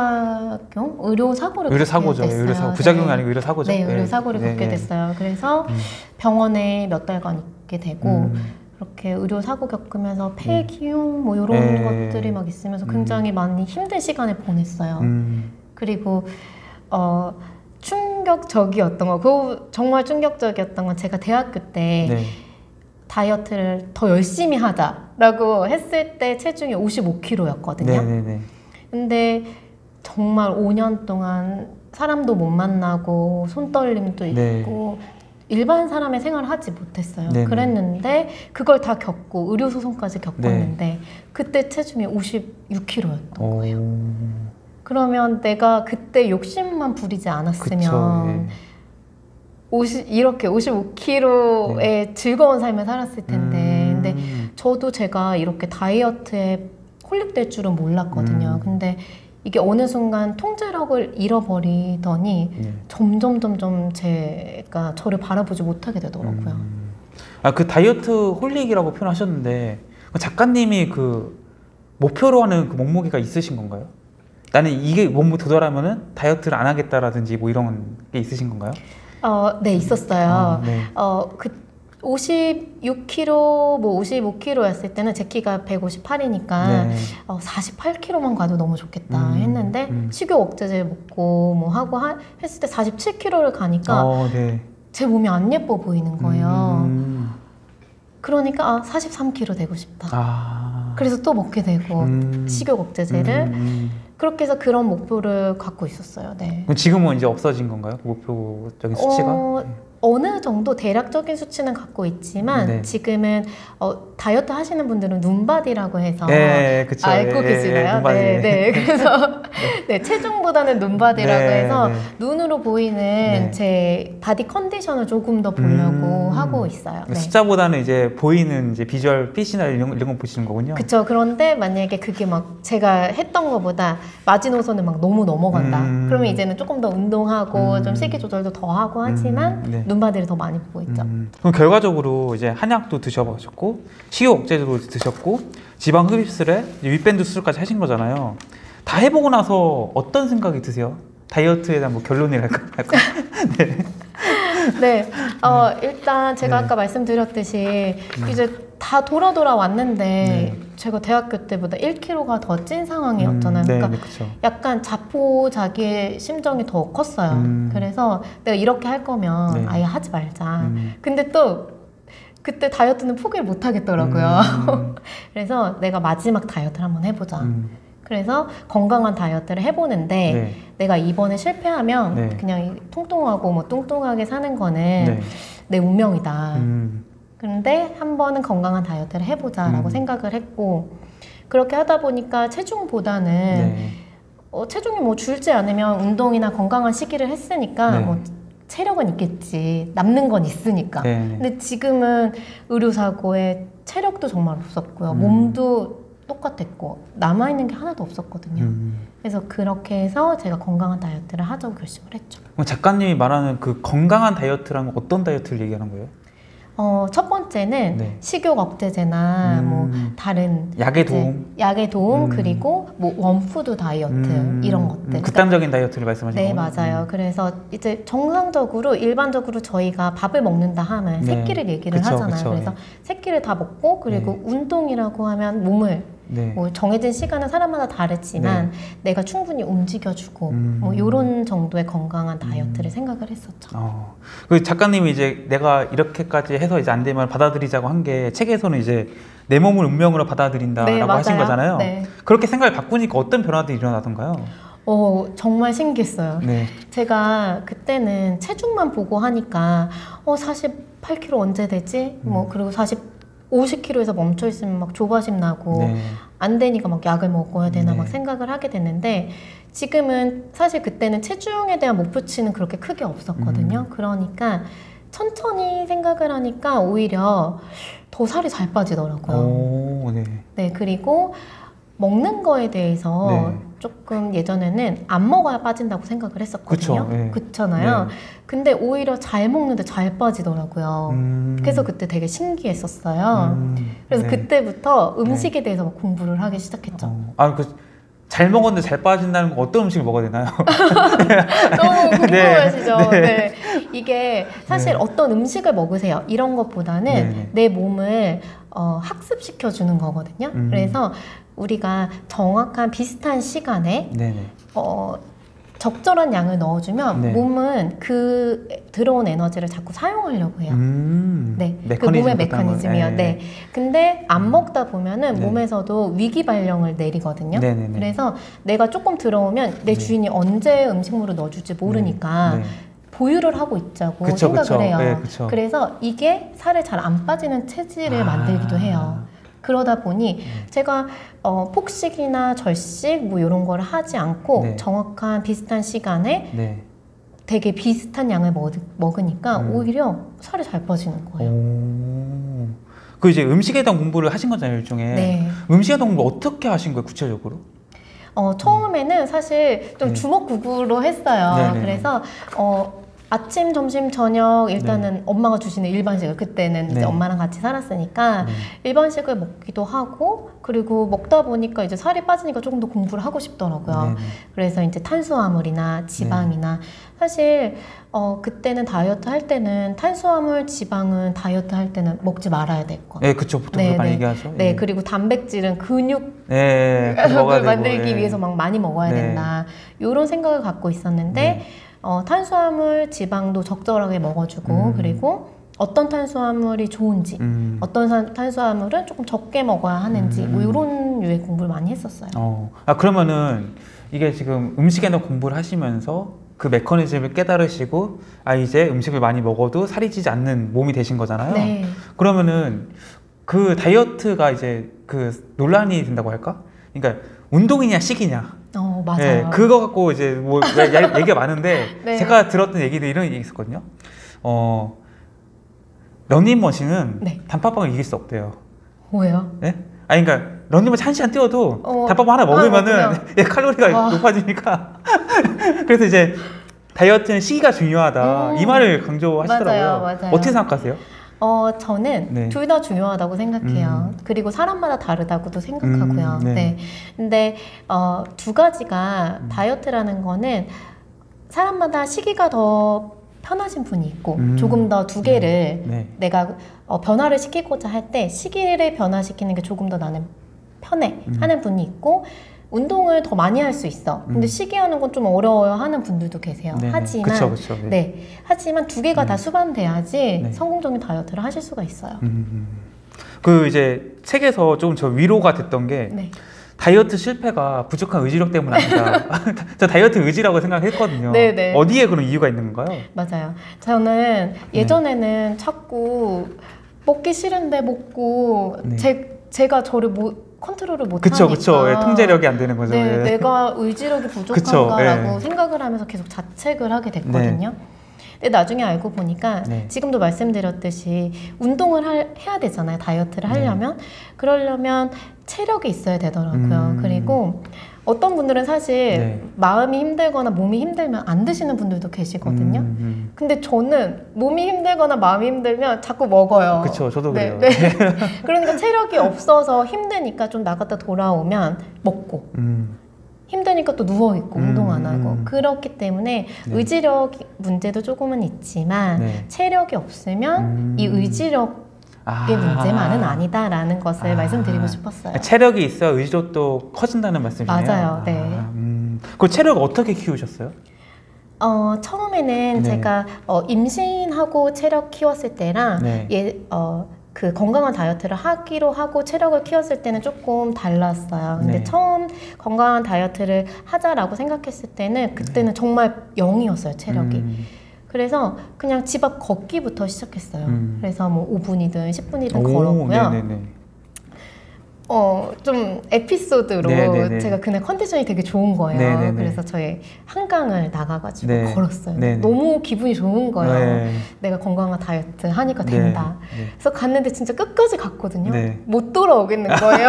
부작용? 의료 사고를 의료 사고죠. 겪게 됐어요. 의료 사고. 부작용이 네. 아니고 의료 사고죠. 네, 의료 사고를 네. 겪게 네. 됐어요. 그래서 음. 병원에 몇 달간 있게 되고 음. 그렇게 의료 사고 겪으면서 폐기용 뭐 이런 네. 것들이 막 있으면서 굉장히 음. 많이 힘든 시간을 보냈어요. 음. 그리고 어, 충격적이었던 거, 그 정말 충격적이었던 건 제가 대학교 때 네. 다이어트를 더 열심히 하자라고 했을 때 체중이 오십오 킬로그램였거든요. 네네네. 근데 정말 오 년 동안 사람도 못 만나고 손떨림도 있고 네. 일반 사람의 생활을 하지 못했어요. 네네. 그랬는데 그걸 다 겪고 의료소송까지 겪었는데 네. 그때 체중이 오십육 킬로그램였던 오. 거예요. 그러면 내가 그때 욕심만 부리지 않았으면 그쵸, 예. 오십, 이렇게 오십오 킬로그램의 네. 즐거운 삶을 살았을 텐데 음. 근데 저도 제가 이렇게 다이어트에 홀릭될 줄은 몰랐거든요. 음. 근데 이게 어느 순간 통제력을 잃어버리더니 네. 점점 점점 제가 저를 바라보지 못하게 되더라고요. 음. 아, 그 다이어트 홀릭이라고 표현하셨는데 작가님이 그 목표로 하는 그 몸무게가 있으신 건가요? 나는 이게 몸무 도달하면은 다이어트를 안 하겠다라든지 뭐 이런 게 있으신 건가요? 어, 네, 있었어요. 아, 네. 어, 그 오십육 킬로그램, 뭐 오십오 킬로그램였을 때는 제 키가 백오십팔이니까 네. 어, 사십팔 킬로그램만 가도 너무 좋겠다 음, 했는데 음. 식욕 억제제 먹고 뭐 하고 하, 했을 때 사십칠 킬로그램를 가니까 어, 네. 제 몸이 안 예뻐 보이는 거예요. 음. 그러니까 아, 사십삼 킬로그램 되고 싶다. 아. 그래서 또 먹게 되고 음. 식욕 억제제를 음. 그렇게 해서 그런 목표를 갖고 있었어요. 네. 지금은 이제 없어진 건가요? 목표적인 수치가? 어, 어느 정도 대략적인 수치는 갖고 있지만 네. 지금은 어, 다이어트 하시는 분들은 눈바디라고 해서 네, 그쵸. 알고 예, 계시나요? 예, 네, 네. 그래서 네, 체중보다는 눈바디라고 네, 해서 네. 눈으로 보이는 네. 제 바디 컨디션을 조금 더 보려고 음, 하고 있어요. 네. 숫자보다는 이제 보이는 이제 비주얼 핏이나 이런, 이런 거 보시는 거군요. 그렇죠. 그런데 만약에 그게 막 제가 했던 것보다 마지노선을 막 너무 넘어간다. 음, 그러면 이제는 조금 더 운동하고 음, 좀 식이 조절도 더 하고 하지만 음, 네. 눈바디를 더 많이 보고 있죠. 음, 그럼 결과적으로 이제 한약도 드셔보셨고 식욕 억제제도 드셨고 지방 흡입술에 윗밴드 수술까지 하신 거잖아요. 다 해보고 나서 어떤 생각이 드세요? 다이어트에 대한 뭐 결론이랄까? 네. 네. 어, 일단 제가 네. 아까 말씀드렸듯이 음. 이제 다 돌아 돌아 왔는데 네. 제가 대학교 때보다 일 킬로그램가 더 찐 상황이었잖아요. 음, 네, 그러니까 네, 약간 자포자기의 심정이 더 컸어요. 음. 그래서 내가 이렇게 할 거면 네. 아예 하지 말자. 음. 근데 또 그때 다이어트는 포기를 못 하겠더라고요. 음. 그래서 내가 마지막 다이어트를 한번 해보자. 음. 그래서 건강한 다이어트를 해보는데 네. 내가 이번에 실패하면 네. 그냥 통통하고 뭐 뚱뚱하게 사는 거는 네. 내 운명이다. 음. 그런데 한 번은 건강한 다이어트를 해보자라고 음. 생각을 했고 그렇게 하다 보니까 체중보다는 네. 어, 체중이 뭐 줄지 않으면 운동이나 건강한 식이를 했으니까 네. 뭐 체력은 있겠지. 남는 건 있으니까. 네. 근데 지금은 의료사고에 체력도 정말 없었고요. 음. 몸도 똑같았고 남아있는 게 하나도 없었거든요. 음. 그래서 그렇게 해서 제가 건강한 다이어트를 하자고 결심을 했죠. 그럼 작가님이 말하는 그 건강한 다이어트라는 건 어떤 다이어트를 얘기하는 거예요? 어, 첫 번째는 네. 식욕 억제제나 음. 뭐 다른 약의 도움, 약의 도움 음. 그리고 뭐 원푸드 다이어트 음. 이런 것들. 음. 극단적인 그러니까, 다이어트를 말씀하시는 네, 거군요. 맞아요. 음. 그래서 이제 정상적으로 일반적으로 저희가 밥을 먹는다 하면 네. 세 끼를 얘기를 그쵸, 하잖아요. 그쵸, 그래서 네. 세 끼를 다 먹고 그리고 네. 운동이라고 하면 몸을 네. 뭐 정해진 시간은 사람마다 다르지만 네. 내가 충분히 움직여주고 음. 뭐 이런 정도의 건강한 다이어트를 음. 생각을 했었죠. 어. 그 작가님이 이제 내가 이렇게까지 해서 이제 안 되면 받아들이자고 한 게 책에서는 이제 내 몸을 운명으로 받아들인다라고 네, 하신 거잖아요. 네. 그렇게 생각을 바꾸니까 어떤 변화들이 일어나던가요? 어, 정말 신기했어요. 네. 제가 그때는 체중만 보고 하니까 어, 사십팔 킬로그램 언제 되지? 음. 뭐 그리고 사십 오십 킬로그램에서 멈춰 있으면 막 조바심 나고 네. 안 되니까 막 약을 먹어야 되나 네. 막 생각을 하게 됐는데 지금은 사실 그때는 체중에 대한 목표치는 그렇게 크게 없었거든요. 음. 그러니까 천천히 생각을 하니까 오히려 더 살이 잘 빠지더라고요. 오, 네. 네, 그리고 먹는 거에 대해서 네. 조금 예전에는 안 먹어야 빠진다고 생각을 했었거든요. 그쵸, 네. 그렇잖아요. 네. 근데 오히려 잘 먹는데 잘 빠지더라고요. 음. 그래서 그때 되게 신기했었어요. 음. 그래서 네. 그때부터 음식에 네. 대해서 공부를 하기 시작했죠. 어. 아, 그 잘 먹었는데 잘 빠진다는 건 어떤 음식을 먹어야 되나요? 너무 궁금하시죠? 네. 네. 네. 이게 사실 네. 어떤 음식을 먹으세요 이런 것보다는 네. 내 몸을 어, 학습시켜주는 거거든요. 음. 그래서 우리가 정확한 비슷한 시간에 네네. 어, 적절한 양을 넣어주면 네. 몸은 그 들어온 에너지를 자꾸 사용하려고 해요. 음, 네, 그 몸의 메커니즘이요. 네. 네. 근데 안 먹다 보면은 네. 몸에서도 위기 발령을 내리거든요. 네네네. 그래서 내가 조금 들어오면 내 네. 주인이 언제 음식물을 넣어줄지 모르니까. 네. 네. 보유를 하고 있자고 그쵸, 생각을 그쵸. 해요. 네, 그래서 이게 살을 잘 안 빠지는 체질을 아. 만들기도 해요. 그러다 보니 음. 제가 어, 폭식이나 절식 뭐 이런 걸 하지 않고 네. 정확한 비슷한 시간에 네. 되게 비슷한 양을 먹, 먹으니까 음. 오히려 살이 잘 빠지는 거예요. 오. 그 이제 음식에 대한 공부를 하신 거잖아요, 일종의. 네. 음식에 대한 공부 어떻게 하신 거예요, 구체적으로? 어, 처음에는 사실 좀 네. 주먹구구로 했어요. 네네. 그래서 어, 아침, 점심, 저녁 일단은 네. 엄마가 주시는 일반식을 그때는 네. 이제 엄마랑 같이 살았으니까 네. 일반식을 먹기도 하고 그리고 먹다 보니까 이제 살이 빠지니까 조금 더 공부를 하고 싶더라고요. 네. 그래서 이제 탄수화물이나 지방이나 네. 사실 어, 그때는 다이어트 할 때는 탄수화물, 지방은 다이어트 할 때는 먹지 말아야 될 거. 네, 그쵸. 보통 네, 많이 네. 얘기하죠. 네, 예. 그리고 단백질은 근육 네, 만들기 예. 위해서 막 많이 먹어야 네. 된다. 이런 생각을 갖고 있었는데 네. 어, 탄수화물, 지방도 적절하게 먹어주고 음. 그리고 어떤 탄수화물이 좋은지 음. 어떤 사, 탄수화물은 조금 적게 먹어야 하는지 음. 뭐 이런 유의 공부를 많이 했었어요. 어. 아 그러면은 이게 지금 음식에 대한 공부를 하시면서 그 메커니즘을 깨달으시고 아 이제 음식을 많이 먹어도 살이 찌지 않는 몸이 되신 거잖아요. 네. 그러면은 그 다이어트가 이제 그 논란이 된다고 할까? 그러니까 운동이냐 식이냐 어, 맞아요. 네, 그거 갖고 이제 뭐 얘기가 많은데 네. 제가 들었던 얘기들이 이런 얘기 있었거든요. 어, 러닝머신은 네. 단팥빵을 이길 수 없대요. 왜요? 네? 아니 그러니까 러닝머신 한 시간 뛰어도 어, 단팥빵 하나 먹으면은 예, 칼로리가 와. 높아지니까 그래서 이제 다이어트는 시기가 중요하다 음, 이 말을 강조하시더라고요. 맞아요, 맞아요. 어떻게 생각하세요? 어, 저는 네. 둘 다 중요하다고 생각해요. 음. 그리고 사람마다 다르다고도 생각하고요. 음, 네. 네. 근데 어, 두 가지가 음. 다이어트라는 거는 사람마다 시기가 더 편하신 분이 있고 음. 조금 더 두 개를 네. 네. 내가 어, 변화를 시키고자 할 때 시기를 변화시키는 게 조금 더 나는 편해 음. 하는 분이 있고 운동을 더 많이 할 수 있어. 근데 음. 시기하는 건 좀 어려워요 하는 분들도 계세요. 네네. 하지만 그쵸, 그쵸, 네. 네. 하지만 두 개가 음. 다 수반돼야지 네. 성공적인 다이어트를 하실 수가 있어요. 음. 그 이제 책에서 조금 저 위로가 됐던 게 네. 다이어트 실패가 부족한 의지력 때문 아니다. 저 다이어트 의지라고 생각했거든요. 네네. 어디에 그런 이유가 있는 건가요? 맞아요. 저는 예전에는 네. 자꾸 먹기 싫은데 먹고 네. 제, 제가 저를 못 컨트롤을 못하니까 그쵸 그쵸 예, 통제력이 안 되는 거죠. 네, 예. 내가 의지력이 부족한가라고 예. 생각을 하면서 계속 자책을 하게 됐거든요. 네. 근데 나중에 알고 보니까 네. 지금도 말씀드렸듯이 운동을 할, 해야 되잖아요. 다이어트를 하려면. 네. 그러려면 체력이 있어야 되더라고요. 음. 그리고 어떤 분들은 사실 네. 마음이 힘들거나 몸이 힘들면 안 드시는 분들도 계시거든요. 음, 음. 근데 저는 몸이 힘들거나 마음이 힘들면 자꾸 먹어요. 그렇죠. 저도 그래요. 네, 네. 그러니까 체력이 없어서 힘드니까 좀 나갔다 돌아오면 먹고 음. 힘드니까 또 누워있고 음, 운동 안 하고 음. 그렇기 때문에 네. 의지력 문제도 조금은 있지만 네. 체력이 없으면 음. 이 의지력 아 게 문제만은 아니다라는 것을 아 말씀드리고 싶었어요. 체력이 있어야 의지력도 커진다는 말씀이시네요. 맞아요. 네. 아, 음. 그 체력 어떻게 키우셨어요? 어, 처음에는 네. 제가 어, 임신하고 체력 키웠을 때랑 네. 예, 어, 그 건강한 다이어트를 하기로 하고 체력을 키웠을 때는 조금 달랐어요. 근데 네. 처음 건강한 다이어트를 하자라고 생각했을 때는 그때는 네. 정말 영이었어요, 체력이. 음. 그래서 그냥 집 앞 걷기부터 시작했어요. 음. 그래서 뭐 오 분이든 십 분이든 오, 걸었고요. 네네네. 어, 좀 에피소드로 네네네. 제가 그날 컨디션이 되게 좋은 거예요. 네네네. 그래서 저희 한강을 나가가지고 네. 걸었어요. 네네. 너무 기분이 좋은 거예요. 네. 내가 건강한 다이어트 하니까 된다. 네. 그래서 갔는데 진짜 끝까지 갔거든요. 네. 못 돌아오겠는 거예요.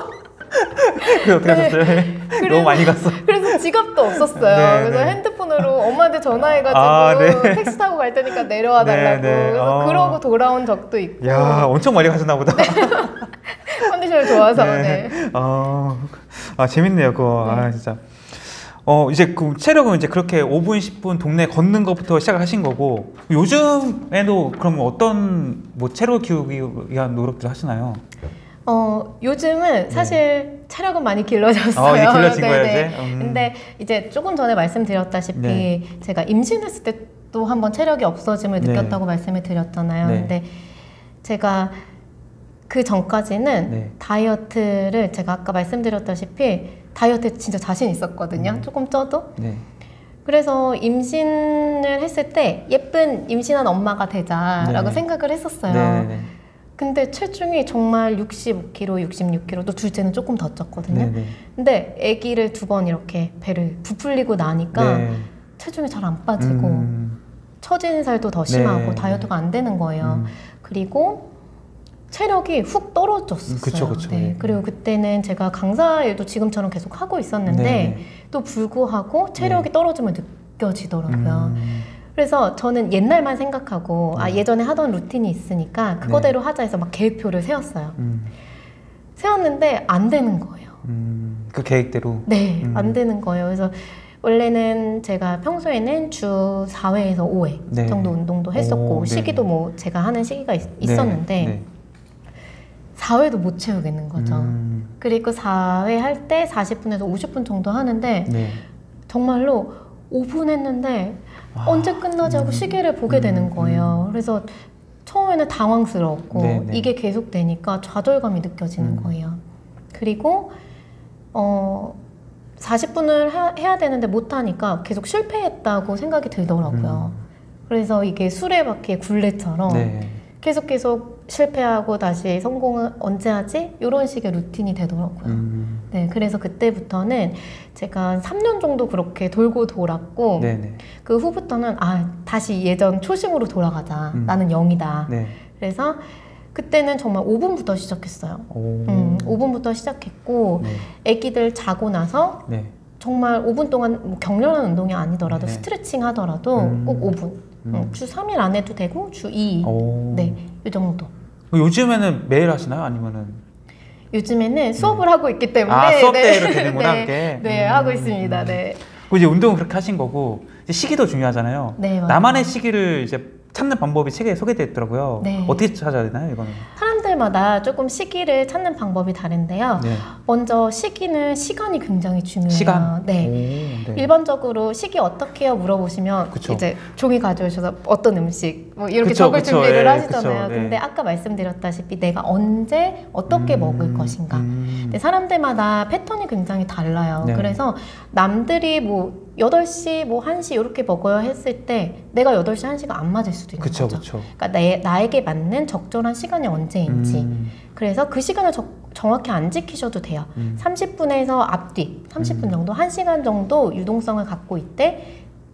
그게 어떻게 하셨어요? 네. 너무 많이 갔어. 그래서 지갑도 없었어요. 네, 그래서 네. 핸드폰으로 엄마한테 전화해가지고 아, 네. 택시 타고 갈 테니까 내려와 달라고. 네, 네. 그래서 어. 그러고 돌아온 적도 있고. 야, 엄청 많이 가셨나 보다. 네. 컨디션이 좋아서. 네. 네. 어, 아, 재밌네요. 그거. 네. 아, 진짜. 어, 이제 그 체력은 이제 그렇게 오 분, 십 분 동네 걷는 것부터 시작을 하신 거고, 요즘에도 그럼 어떤 뭐 체력 키우기 위한 노력들 하시나요? 어, 요즘은 사실 네. 체력은 많이 길러졌어요. 어, 이제 길러진 거예요, 이제? 음. 근데 이제 조금 전에 말씀드렸다시피 네. 제가 임신했을 때 또 한번 체력이 없어짐을 네. 느꼈다고 말씀을 드렸잖아요. 네. 근데 제가 그 전까지는 네. 다이어트를 제가 아까 말씀드렸다시피 다이어트에 진짜 자신 있었거든요. 음. 조금 쪄도. 네. 그래서 임신을 했을 때 예쁜 임신한 엄마가 되자라고 네. 생각을 했었어요. 네. 근데 체중이 정말 육십오 킬로그램, 육십육 킬로그램, 또 둘째는 조금 더 쪘거든요. 네네. 근데 아기를 두 번 이렇게 배를 부풀리고 나니까 네. 체중이 잘 안 빠지고 음. 처진 살도 더 심하고 네. 다이어트가 안 되는 거예요. 음. 그리고 체력이 훅 떨어졌었어요. 그쵸, 그쵸. 네. 그리고 그때는 제가 강사 일도 지금처럼 계속 하고 있었는데 네. 또 불구하고 체력이 네. 떨어짐을 느껴지더라고요. 음. 그래서 저는 옛날만 생각하고 네. 아 예전에 하던 루틴이 있으니까 그거대로 네. 하자 해서 막 계획표를 세웠어요. 음. 세웠는데 안 되는 거예요. 음, 그 계획대로? 네, 음. 안 되는 거예요. 그래서 원래는 제가 평소에는 주 사 회에서 오 회 네. 정도 운동도 했었고 오, 시기도 뭐 제가 하는 시기가 있, 있었는데 네. 네. 사 회도 못 채우겠는 거죠. 음. 그리고 사 회 할 때 사십 분에서 오십 분 정도 하는데 네. 정말로 오 분 했는데 아, 언제 끝나지 하고 음, 시계를 보게 음, 되는 거예요. 음. 그래서 처음에는 당황스러웠고 네네. 이게 계속되니까 좌절감이 느껴지는 음. 거예요. 그리고 어, 사십 분을 하, 해야 되는데 못하니까 계속 실패했다고 생각이 들더라고요. 음. 그래서 이게 수레바퀴의 굴레처럼 네. 계속 계속 실패하고 다시 성공을 언제 하지? 이런 식의 루틴이 되더라고요. 음. 네, 그래서 그때부터는 제가 삼 년 정도 그렇게 돌고 돌았고 네네. 그 후부터는 아 다시 예전 초심으로 돌아가자. 음. 나는 영이다. 네. 그래서 그때는 정말 오 분부터 시작했어요. 오, 음, 오 분부터 시작했고 네. 아기들 자고 나서 네. 정말 오 분 동안 뭐 격렬한 운동이 아니더라도 네. 스트레칭 하더라도 음. 꼭 오 분. 음. 음, 주 삼 일 안 해도 되고 주 이 일. 오. 네, 이 정도. 요즘에는 매일 하시나요? 아니면은? 요즘에는 수업을 음. 하고 있기 때문에 아, 수업 때로 네. 되는구나. 네, 함께. 네 음. 하고 있습니다. 네. 그 이제 운동은 그렇게 하신 거고 이제 시기도 중요하잖아요. 네, 나만의 시기를 이제 찾는 방법이 책에 소개되어 있더라고요. 네. 어떻게 찾아야 되나요, 이거는? 사람들마다 조금 시기를 찾는 방법이 다른데요. 네. 먼저 시기는 시간이 굉장히 중요해요. 시간? 네. 오, 네. 일반적으로 시기 어떻게 해요 물어보시면 그쵸. 이제 종이 가져오셔서 어떤 음식 뭐 이렇게 그쵸, 적을 그쵸, 준비를 예, 하시잖아요. 그쵸, 근데 예. 아까 말씀드렸다시피 내가 언제 어떻게 음, 먹을 것인가. 음. 근데 사람들마다 패턴이 굉장히 달라요. 네. 그래서 남들이 뭐 여덟 시, 뭐 한 시 이렇게 먹어야 했을 때 내가 여덟 시, 한 시가 안 맞을 수도 있는 그쵸, 거죠. 그쵸. 그러니까 내, 나에게 맞는 적절한 시간이 언제인지 음. 그래서 그 시간을 적, 정확히 안 지키셔도 돼요. 음. 삼십 분에서 앞뒤, 삼십 분 음. 정도, 한 시간 정도 유동성을 갖고 있대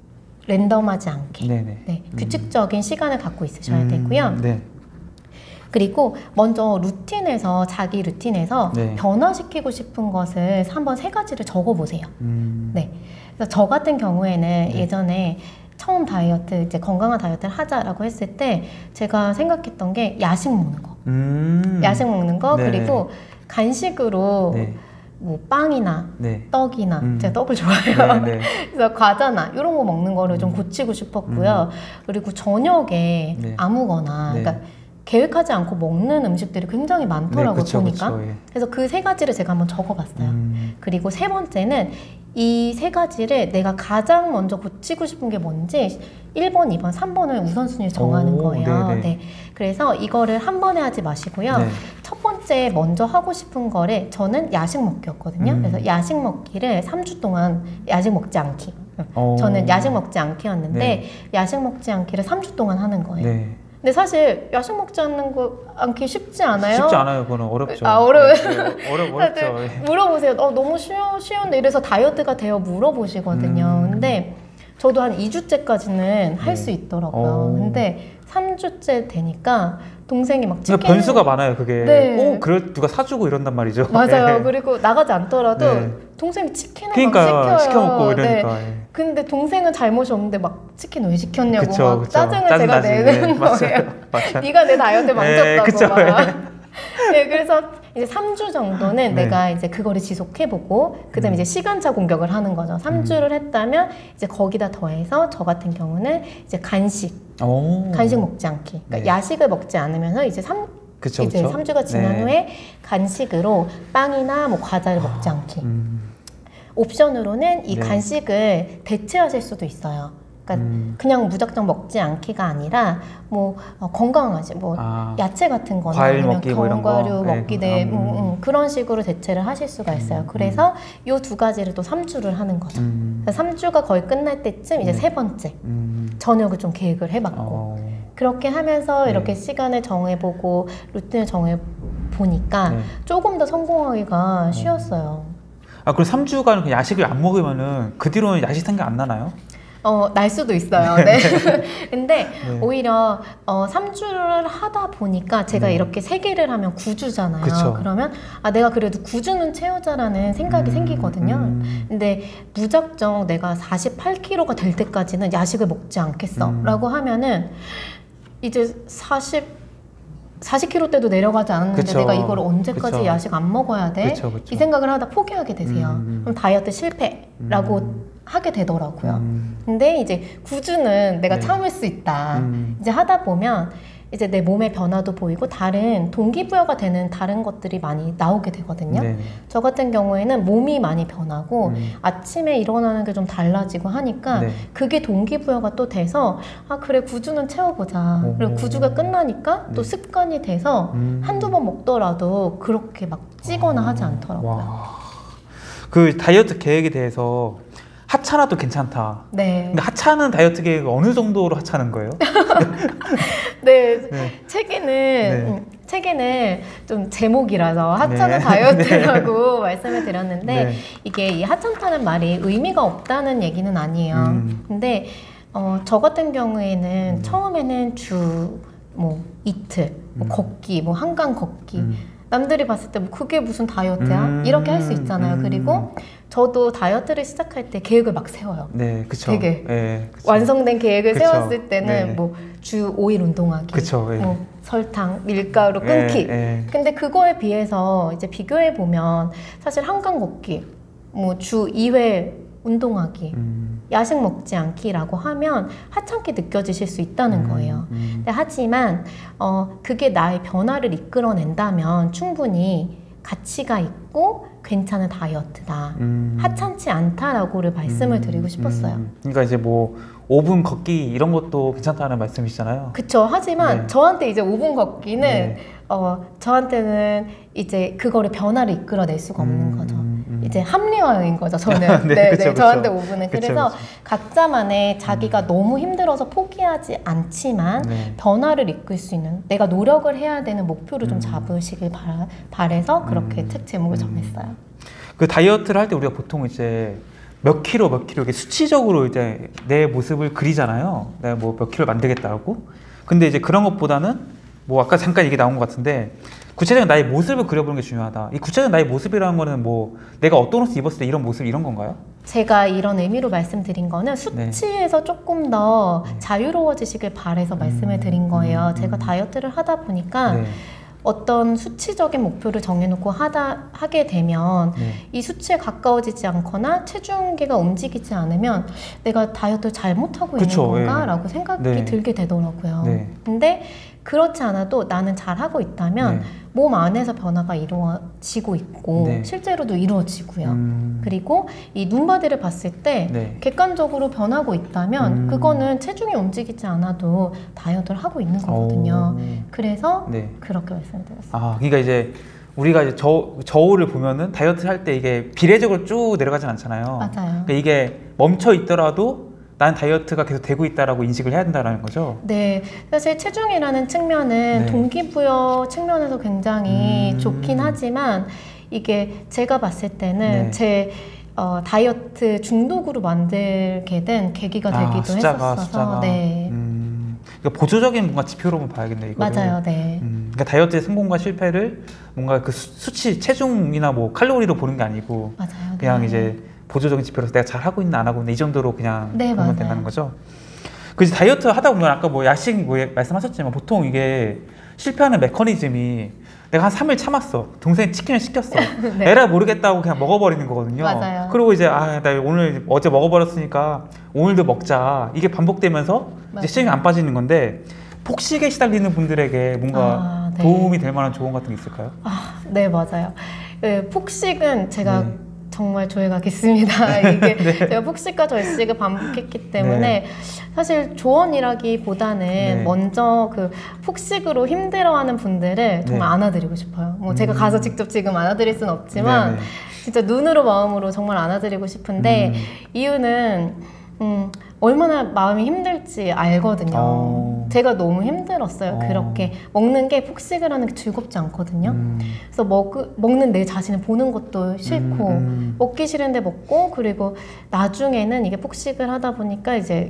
랜덤하지 않게 네, 규칙적인 시간을 갖고 있으셔야 음. 되고요. 네. 그리고 먼저 루틴에서 자기 루틴에서 네. 변화시키고 싶은 것을 한번 세 가지를 적어보세요. 음. 네. 그래서 저 같은 경우에는 네. 예전에 처음 다이어트, 이제 건강한 다이어트를 하자라고 했을 때 제가 생각했던 게 야식 먹는 거. 음. 야식 먹는 거, 네. 그리고 간식으로 네. 뭐 빵이나 네. 떡이나, 음. 제가 떡을 좋아해요. 네, 네. 그래서 과자나 이런 거 먹는 거를 좀 음. 고치고 싶었고요. 음. 그리고 저녁에 네. 아무거나, 네. 그러니까 계획하지 않고 먹는 음식들이 굉장히 많더라고요. 네, 그쵸, 보니까. 그쵸, 예. 그래서 그 세 가지를 제가 한번 적어봤어요. 음. 그리고 세 번째는 이 세 가지를 내가 가장 먼저 고치고 싶은 게 뭔지 일 번, 이 번, 삼 번을 우선순위를 정하는 오, 거예요. 네네. 네. 그래서 이거를 한 번에 하지 마시고요. 네. 첫 번째 먼저 하고 싶은 거를 저는 야식 먹기였거든요. 음. 그래서 야식 먹기를 삼 주 동안 야식 먹지 않기. 오. 저는 야식 먹지 않기였는데 네. 야식 먹지 않기를 삼 주 동안 하는 거예요. 네. 근데 사실 야식 먹지 않는 거 않기 쉽지 않아요. 쉽지 않아요. 그거는 어렵죠. 아, 어려워요. 네, 어려, 어렵죠. 다들 예. 물어보세요. 어, 너무 쉬워, 쉬운데 이래서 다이어트가 돼요 물어보시거든요. 음. 근데 저도 한 이 주째까지는 할 네. 수 있더라고요. 오. 근데 삼 주째 되니까 동생이 막 치킨 그러니까 변수가 많아요. 그게 네. 꼭 그럴 누가 사주고 이런단 말이죠. 맞아요. 네. 그리고 나가지 않더라도 네. 동생이 치킨을 그러니까 막 시켜요. 시켜 먹고 이러니까. 네. 예. 근데 동생은 잘못이 없는데 막 치킨 왜 시켰냐고 그쵸, 막 그쵸. 짜증을 짜증 제가 나지. 내는 네, 거예요. 맞아요. 맞아요. 네가 내 다이어트 망쳤다고 그쵸, 막. 네, 그래서 이제 삼 주 정도는 네. 내가 이제 그거를 지속해보고 그다음에 음. 이제 시간차 공격을 하는 거죠. 삼 주를 했다면 이제 거기다 더해서 저 같은 경우는 이제 간식, 오. 간식 먹지 않기. 그러니까 네. 야식을 먹지 않으면서 이제 삼 그쵸, 이제 그쵸. 삼 주가 지난 네. 후에 간식으로 빵이나 뭐 과자를 먹지 않기. 음. 옵션으로는 이 네. 간식을 대체하실 수도 있어요. 그러니까 음. 그냥 무작정 먹지 않기가 아니라 뭐 어, 건강하지 뭐 아. 야채 같은 거나 과일 아니면 먹기 뭐 이런 거. 견과류 네, 먹기 그- 대 음. 음, 음, 그런 식으로 대체를 하실 수가 있어요. 음, 그래서 이 두 가지를 또 삼 주를 하는 거죠. 음. 그래서 삼 주가 거의 끝날 때쯤 이제 네. 세 번째 음. 저녁을 좀 계획을 해봤고 어. 그렇게 하면서 네. 이렇게 시간을 정해보고 루틴을 정해보니까 네. 조금 더 성공하기가 쉬웠어요. 아, 그럼 삼 주간 그 야식을 안 먹으면은 그 뒤로는 야식 생각 안 나나요? 어, 날 수도 있어요. 네. 근데 네. 오히려 어, 삼 주를 하다 보니까 제가 네. 이렇게 세 개를 하면 구 주잖아요. 그쵸. 그러면 아, 내가 그래도 구 주는 채우자라는 생각이 음, 생기거든요. 음. 근데 무작정 내가 사십팔 킬로그램가 될 때까지는 야식을 먹지 않겠어. 음. 라고 하면은 이제 사십 사십 킬로그램 때도 내려가지 않았는데 그쵸. 내가 이걸 언제까지 그쵸. 야식 안 먹어야 돼? 그쵸, 그쵸. 이 생각을 하다 포기하게 되세요. 음. 그럼 다이어트 실패라고 음. 하게 되더라고요. 음. 근데 이제 구 주는 내가 네. 참을 수 있다. 음. 이제 하다 보면 이제 내 몸의 변화도 보이고 다른 동기부여가 되는 다른 것들이 많이 나오게 되거든요. 네. 저 같은 경우에는 몸이 많이 변하고 음. 아침에 일어나는 게 좀 달라지고 하니까 네. 그게 동기부여가 또 돼서 아 그래 구 주는 채워보자. 오. 그리고 구 주가 끝나니까 또 네. 습관이 돼서 음. 한두 번 먹더라도 그렇게 막 찌거나 아. 하지 않더라고요. 와. 그 다이어트 계획에 대해서 하찮아도 괜찮다. 네. 근데 하찮은 다이어트 계획 어느 정도로 하찮은 거예요? 네, 네. 책에는 네. 음, 책에는 좀 제목이라서 하찮은 네. 다이어트라고 말씀을 드렸는데 네. 이게 이 하찮다는 말이 의미가 없다는 얘기는 아니에요. 음. 근데 어, 저 같은 경우에는 음. 처음에는 주 뭐 이틀 뭐 음. 걷기 뭐 한강 걷기 음. 남들이 봤을 때 뭐 그게 무슨 다이어트야? 음. 이렇게 할 수 있잖아요. 음. 그리고 저도 다이어트를 시작할 때 계획을 막 세워요. 네, 그쵸. 되게 네, 그쵸. 완성된 계획을 그쵸. 세웠을 때는 네. 뭐 주 오 일 운동하기, 그쵸, 예. 뭐 설탕, 밀가루 끊기. 예, 예. 근데 그거에 비해서 이제 비교해 보면 사실 한강 걷기, 뭐 주 이 회 운동하기, 음. 야식 먹지 않기라고 하면 하찮게 느껴지실 수 있다는 음, 거예요. 음. 근데 하지만 어, 그게 나의 변화를 이끌어낸다면 충분히 가치가 있고 괜찮은 다이어트다. 음. 하찮지 않다라고를 말씀을 음, 드리고 싶었어요. 음. 그러니까 이제 뭐 오 분 걷기 이런 것도 괜찮다는 말씀이시잖아요. 그쵸. 하지만 네. 저한테 이제 오 분 걷기는 네. 어, 저한테는 이제 그거를 변화를 이끌어낼 수가 없는 음, 거죠. 음, 음. 이제 합리화인 거죠. 저는. 네, 네, 그쵸, 네, 그쵸. 저한테 오 분은. 그쵸, 그래서 그쵸. 각자만의 자기가 너무 힘들어서 포기하지 않지만 네. 변화를 이끌 수 있는 내가 노력을 해야 되는 목표를 좀 음. 잡으시길 바라, 바래서 그렇게 음. 책 제목을 음. 정했어요. 그 다이어트를 할 때 우리가 보통 이제 몇 킬로 몇 킬로 이렇게 수치적으로 이제 내 모습을 그리잖아요. 내가 뭐 몇 킬로 만들겠다고. 근데 이제 그런 것보다는 뭐 아까 잠깐 얘기 나온 것 같은데 구체적인 나의 모습을 그려보는 게 중요하다. 이 구체적인 나의 모습이라는 거는 뭐 내가 어떤 옷을 입었을 때 이런 모습 이런 건가요? 제가 이런 의미로 말씀드린 거는 수치에서 네. 조금 더 네. 자유로워지시길 바라서 음, 말씀을 드린 거예요. 음, 제가 다이어트를 하다 보니까 네. 어떤 수치적인 목표를 정해놓고 하다, 하게 되면 네. 이 수치에 가까워지지 않거나 체중계가 움직이지 않으면 내가 다이어트를 잘못하고 그쵸, 있는 건가? 네. 라고 생각이 네. 들게 되더라고요. 네. 근데 그렇지 않아도 나는 잘하고 있다면 네. 몸 안에서 변화가 이루어지고 있고 네. 실제로도 이루어지고요. 음. 그리고 이 눈바디를 봤을 때 네. 객관적으로 변하고 있다면 음. 그거는 체중이 움직이지 않아도 다이어트를 하고 있는 거거든요. 오. 그래서 네. 그렇게 말씀드렸어요. 아, 그러니까 이제 우리가 이제 저, 저울을 보면은 다이어트 할 때 이게 비례적으로 쭉 내려가진 않잖아요. 맞아요. 그러니까 이게 멈춰 있더라도 난 다이어트가 계속 되고 있다라고 인식을 해야 된다는 거죠? 네, 사실 체중이라는 측면은 네. 동기부여 측면에서 굉장히 음... 좋긴 하지만 이게 제가 봤을 때는 네. 제 어, 다이어트 중독으로 만들게 된 계기가 아, 되기도 숫자가, 했었어서 숫자가. 네. 음... 그러니까 보조적인 뭔가 지표로만 봐야겠네 이거를. 맞아요, 네. 음, 그러니까 다이어트의 성공과 실패를 뭔가 그 수, 수치, 체중이나 뭐 칼로리로 보는 게 아니고 맞아요, 그냥 네. 이제 보조적인 지표로서 내가 잘 하고 있나 안 하고 있나 이 정도로 그냥 네, 보면 맞아요. 된다는 거죠. 그 다이어트 하다 보면 아까 뭐 야식 뭐 말씀하셨지만 보통 이게 실패하는 메커니즘이 내가 한 삼 일 참았어. 동생이 치킨을 시켰어. 네. 에라 모르겠다고 그냥 먹어버리는 거거든요. 맞아요. 그리고 이제 아, 나 오늘 어제 먹어버렸으니까 오늘도 먹자. 이게 반복되면서 이제 시간이 안 빠지는 건데 폭식에 시달리는 분들에게 뭔가 아, 네. 도움이 될 만한 조언 같은 게 있을까요? 아, 네, 맞아요. 네, 폭식은 제가 네. 정말 조회가겠습니다. 이게 네. 제가 폭식과 절식을 반복했기 때문에 네. 사실 조언이라기보다는 네. 먼저 그 폭식으로 힘들어하는 분들을 정말 네. 안아드리고 싶어요. 뭐 음. 제가 가서 직접 지금 안아드릴 수는 없지만 네. 진짜 눈으로 마음으로 정말 안아드리고 싶은데 음. 이유는 음, 얼마나 마음이 힘들지 알거든요. 오. 제가 너무 힘들었어요. 오. 그렇게 먹는 게 폭식을 하는 게 즐겁지 않거든요. 음. 그래서 먹, 먹는 내 자신을 보는 것도 싫고 음. 먹기 싫은데 먹고 그리고 나중에는 이게 폭식을 하다 보니까 이제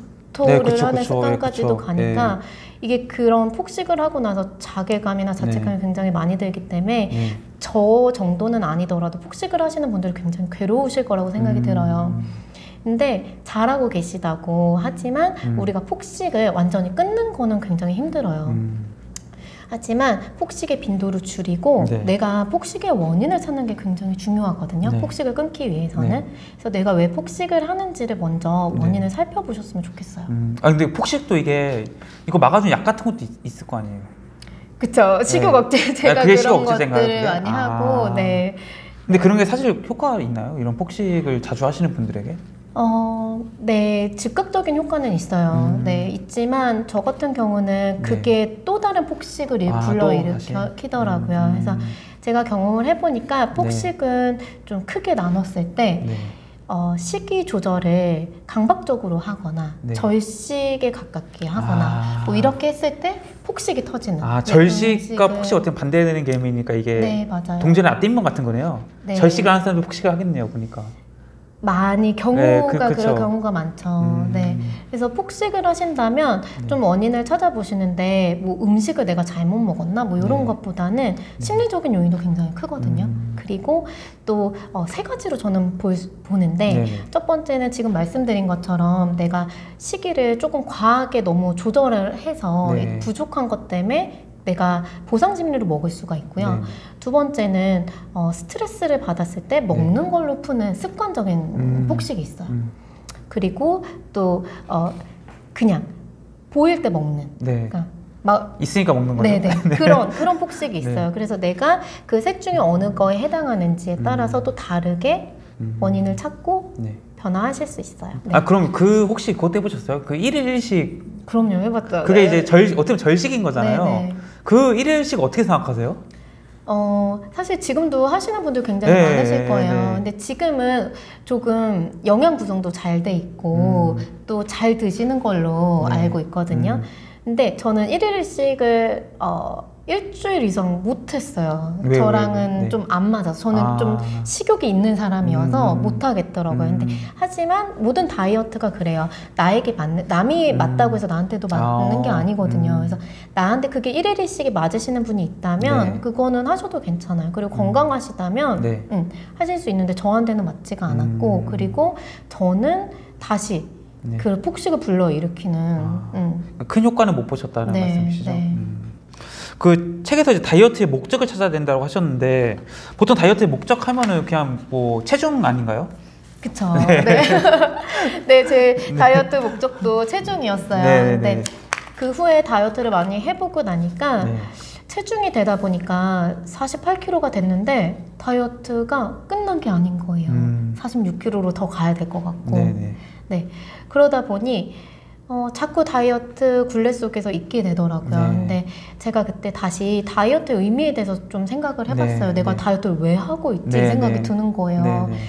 구토를 네, 그쵸, 하는 그쵸, 습관까지도 네, 가니까 네. 이게 그런 폭식을 하고 나서 자괴감이나 자책감이 네. 굉장히 많이 들기 때문에 네. 저 정도는 아니더라도 폭식을 하시는 분들이 굉장히 괴로우실 거라고 생각이 음. 들어요. 근데 잘하고 계시다고 하지만 음. 우리가 폭식을 완전히 끊는 거는 굉장히 힘들어요. 음. 하지만 폭식의 빈도를 줄이고 네. 내가 폭식의 원인을 찾는 게 굉장히 중요하거든요. 네. 폭식을 끊기 위해서는. 네. 그래서 내가 왜 폭식을 하는지를 먼저 원인을 네. 살펴보셨으면 좋겠어요. 음. 아 근데 폭식도 이게 이거 막아주는 약 같은 것도 있, 있을 거 아니에요? 그쵸. 식욕 억제 네. 제가 그런 식욕 것들을 많이 아. 하고 네. 근데 그런 게 사실 효과가 있나요? 이런 폭식을 자주 하시는 분들에게? 어, 네, 즉각적인 효과는 있어요. 음. 네, 있지만 저 같은 경우는 그게 네. 또 다른 폭식을 아, 불러일으키더라고요. 음. 그래서 제가 경험을 해보니까 폭식은 네. 좀 크게 나눴을 때 네. 어, 식이 조절을 강박적으로 하거나 네. 절식에 가깝게 하거나 아. 뭐 이렇게 했을 때 폭식이 터지는. 아, 절식과 음식을... 폭식 어떻게 반대되는 개념이니까 이게 네, 맞아요. 동전의 앞뒷면 같은 거네요. 네. 절식을 하는 사람도 폭식을 하겠네요, 보니까. 많이 경우가 네, 그, 그럴 경우가 많죠. 음. 네. 그래서 폭식을 하신다면 네. 좀 원인을 찾아보시는데 뭐 음식을 내가 잘못 먹었나 뭐 이런 네. 것보다는 심리적인 요인도 굉장히 크거든요. 음. 그리고 또 세 어, 가지로 저는 볼, 보는데 네. 첫 번째는 지금 말씀드린 것처럼 내가 시기를 조금 과하게 너무 조절을 해서 네. 부족한 것 때문에 내가 보상 심리로 먹을 수가 있고요. 네. 두 번째는 어, 스트레스를 받았을 때 먹는 네. 걸로 푸는 습관적인 음. 폭식이 있어요. 음. 그리고 또 어, 그냥 보일 때 먹는. 네. 그러니까 막 있으니까 먹는 거죠. 네네. 네. 그런 그런 폭식이 있어요. 네. 그래서 내가 그 셋 중에 어느 거에 해당하는지에 따라서 음. 또 다르게 음. 원인을 찾고 네. 변화하실 수 있어요. 네. 아 그럼 그 혹시 그것도 해보셨어요? 그 일일 일식. 그럼요, 해봤죠. 그게 네. 이제 절 어떻게 보면 절식인 거잖아요. 네네. 그 일일식 어떻게 생각하세요? 어 사실 지금도 하시는 분들 굉장히 네, 많으실 거예요. 네. 근데 지금은 조금 영양 구성도 잘 돼 있고 음. 또 잘 드시는 걸로 네. 알고 있거든요. 음. 근데 저는 일일식을 어 일주일 이상 못했어요. 왜, 저랑은 왜, 네. 좀 안 맞아서 저는 아. 좀 식욕이 있는 사람이어서 음. 못하겠더라고요. 음. 근데 하지만 모든 다이어트가 그래요. 나에게 맞는, 남이 음. 맞다고 해서 나한테도 맞는 아. 게 아니거든요. 음. 그래서 나한테 그게 일일 일식이 맞으시는 분이 있다면 네. 그거는 하셔도 괜찮아요. 그리고 음. 건강하시다면 네. 음, 하실 수 있는데 저한테는 맞지가 않았고 음. 그리고 저는 다시 네. 그 폭식을 불러일으키는 아. 음. 큰 효과는 못 보셨다는 네. 말씀이시죠? 네. 음. 그 책에서 이제 다이어트의 목적을 찾아야 된다고 하셨는데 보통 다이어트의 목적 하면은 그냥 뭐 체중 아닌가요? 그쵸. 네. 네. 네, 제 다이어트 목적도 체중이었어요. 네, 근데 네. 그 후에 다이어트를 많이 해보고 나니까 네. 체중이 되다 보니까 사십팔 킬로그램가 됐는데 다이어트가 끝난 게 아닌 거예요. 음. 사십육 킬로그램로 더 가야 될 것 같고. 네, 네. 네. 그러다 보니 어, 자꾸 다이어트 굴레 속에서 있게 되더라고요. 네. 근데 제가 그때 다시 다이어트의 의미에 대해서 좀 생각을 해봤어요. 네, 내가 네. 다이어트를 왜 하고 있지 네, 생각이 네. 드는 거예요. 네, 네.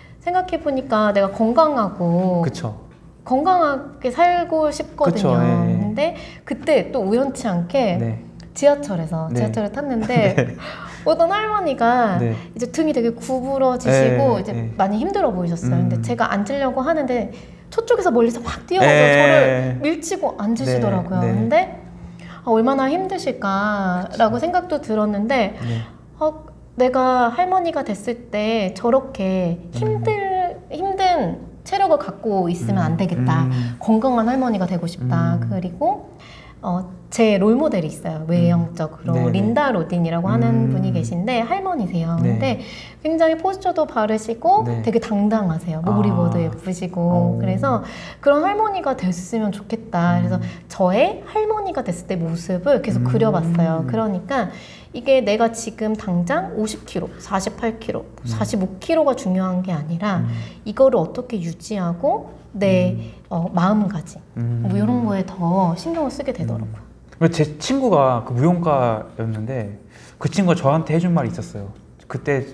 생각해보니까 내가 건강하고 그쵸. 건강하게 살고 싶거든요. 그쵸, 네. 근데 그때 또 우연치 않게 네. 지하철에서 네. 지하철을 탔는데 네. 어떤 할머니가 네. 이제 등이 되게 구부러지시고 네, 이제 네. 많이 힘들어 보이셨어요. 음. 근데 제가 앉으려고 하는데 저쪽에서 멀리서 막 뛰어와서 네. 저를 밀치고 앉으시더라고요. 네. 네. 근데 아, 얼마나 힘드실까라고 그쵸. 생각도 들었는데 네. 어, 내가 할머니가 됐을 때 저렇게 힘들, 음. 힘든 체력을 갖고 있으면 음. 안 되겠다. 음. 건강한 할머니가 되고 싶다. 음. 그리고 어, 제 롤모델이 있어요. 외형적으로. 음. 린다 로딘이라고 하는 음. 분이 계신데 할머니세요. 네. 근데 굉장히 포스처도 바르시고 네. 되게 당당하세요. 머리보도 아. 예쁘시고. 오. 그래서 그런 할머니가 됐으면 좋겠다. 음. 그래서 저의 할머니가 됐을 때 모습을 계속 음. 그려봤어요. 그러니까 이게 내가 지금 당장 오십 킬로그램, 사십팔 킬로그램, 음. 사십오 킬로그램가 중요한 게 아니라 음. 이거를 어떻게 유지하고 내 음. 어, 마음가짐 음. 뭐 이런 거에 더 신경을 쓰게 되더라고요. 음. 제 친구가 그 무용가였는데 그 친구가 저한테 해준 말이 있었어요. 그때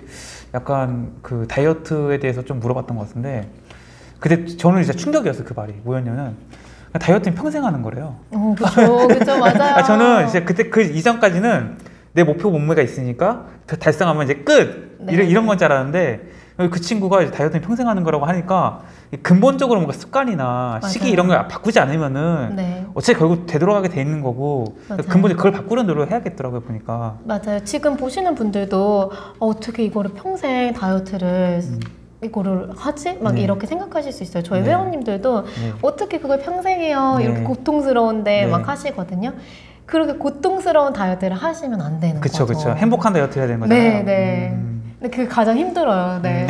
약간 그 다이어트에 대해서 좀 물어봤던 것 같은데 그때 저는 진짜 충격이었어요. 그 말이 뭐였냐면 다이어트는 평생 하는 거래요. 어, 그렇죠, 그렇죠, 맞아요. 저는 진짜 그때 그 이전까지는 내 목표 몸매가 있으니까 달성하면 이제 끝 네. 이런 이런 건 줄 알았는데 그 친구가 이제 다이어트는 평생 하는 거라고 하니까 근본적으로 뭔가 습관이나 맞아요. 시기 이런 걸 바꾸지 않으면은 네. 어차피 결국 되돌아가게 돼 있는 거고 근본적으로 그걸 바꾸는 노력을 해야겠더라고요 보니까. 맞아요. 지금 보시는 분들도 어, 어떻게 이거를 평생 다이어트를 음. 이거를 하지? 막 네. 이렇게 생각하실 수 있어요. 저희 네. 회원님들도 네. 어떻게 그걸 평생 해요? 네. 이렇게 고통스러운데 네. 막 하시거든요. 그렇게 고통스러운 다이어트를 하시면 안 되는 그쵸, 거죠. 그쵸. 행복한 다이어트 해야 되는 거잖아요. 네, 네. 음. 근데 그게 가장 힘들어요. 네.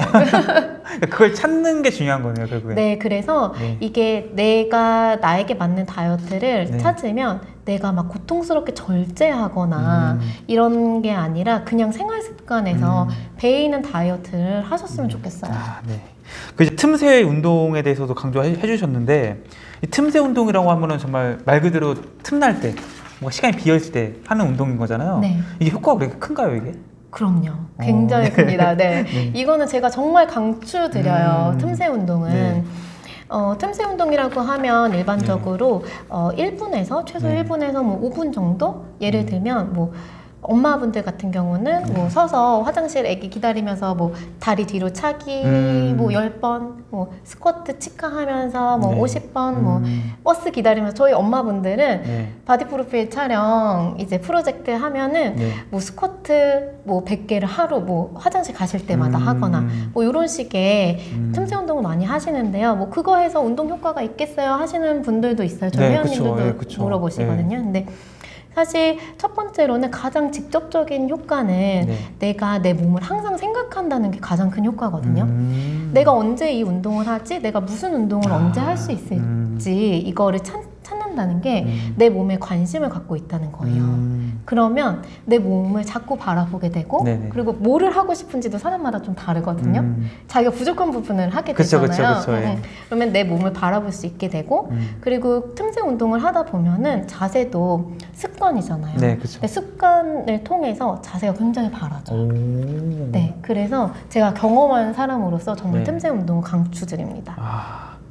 그걸 찾는 게 중요한 거네요, 결국에. 네, 그래서 네. 이게 내가 나에게 맞는 다이어트를 네. 찾으면 내가 막 고통스럽게 절제하거나 음. 이런 게 아니라 그냥 생활 습관에서 음. 배에 있는 다이어트를 하셨으면 음. 좋겠어요. 아, 네. 그 이제 틈새 운동에 대해서도 강조해 주셨는데 이 틈새 운동이라고 하면은 정말 말 그대로 틈날 때 뭔가 시간이 비어있을 때 하는 운동인 거잖아요. 네. 이게 효과가 그렇게 큰가요, 이게? 그럼요. 굉장히 오. 큽니다. 네. 네. 이거는 제가 정말 강추드려요. 음. 틈새 운동은. 네. 어, 틈새 운동이라고 하면 일반적으로 네. 어, 일 분에서 최소 네. 일 분에서 뭐 오 분 정도? 예를 들면 뭐 엄마분들 같은 경우는 뭐 서서 화장실 애기 기다리면서 뭐 다리 뒤로 차기 음. 뭐 열 번, 뭐 스쿼트 치카 하면서 뭐 네. 오십 번, 음. 뭐 버스 기다리면서 저희 엄마분들은 네. 바디 프로필 촬영 이제 프로젝트 하면은 네. 뭐 스쿼트 뭐 백 개를 하루 뭐 화장실 가실 때마다 음. 하거나 뭐 이런 식의 음. 틈새 운동을 많이 하시는데요. 뭐 그거 해서 운동 효과가 있겠어요 하시는 분들도 있어요. 저희 네, 회원님들도 네, 그쵸. 물어보시거든요. 네. 근데 사실 첫 번째로는 가장 직접적인 효과는 네. 내가 내 몸을 항상 생각한다는 게 가장 큰 효과거든요. 음. 내가 언제 이 운동을 하지? 내가 무슨 운동을 아. 언제 할 수 있을지 음. 이거를 찾, 찾는다는 게 내 음. 몸에 관심을 갖고 있다는 거예요. 음. 그러면 내 몸을 자꾸 바라보게 되고 네네. 그리고 뭐를 하고 싶은지도 사람마다 좀 다르거든요. 음. 자기가 부족한 부분을 하게 그쵸, 되잖아요. 그쵸, 그쵸, 예. 그러면 내 몸을 바라볼 수 있게 되고 음. 그리고 틈새 운동을 하다 보면은 자세도 습관이잖아요. 네, 그쵸. 습관을 통해서 자세가 굉장히 바라져요. 네, 그래서 제가 경험한 사람으로서 정말 네. 틈새 운동을 강추드립니다. 아.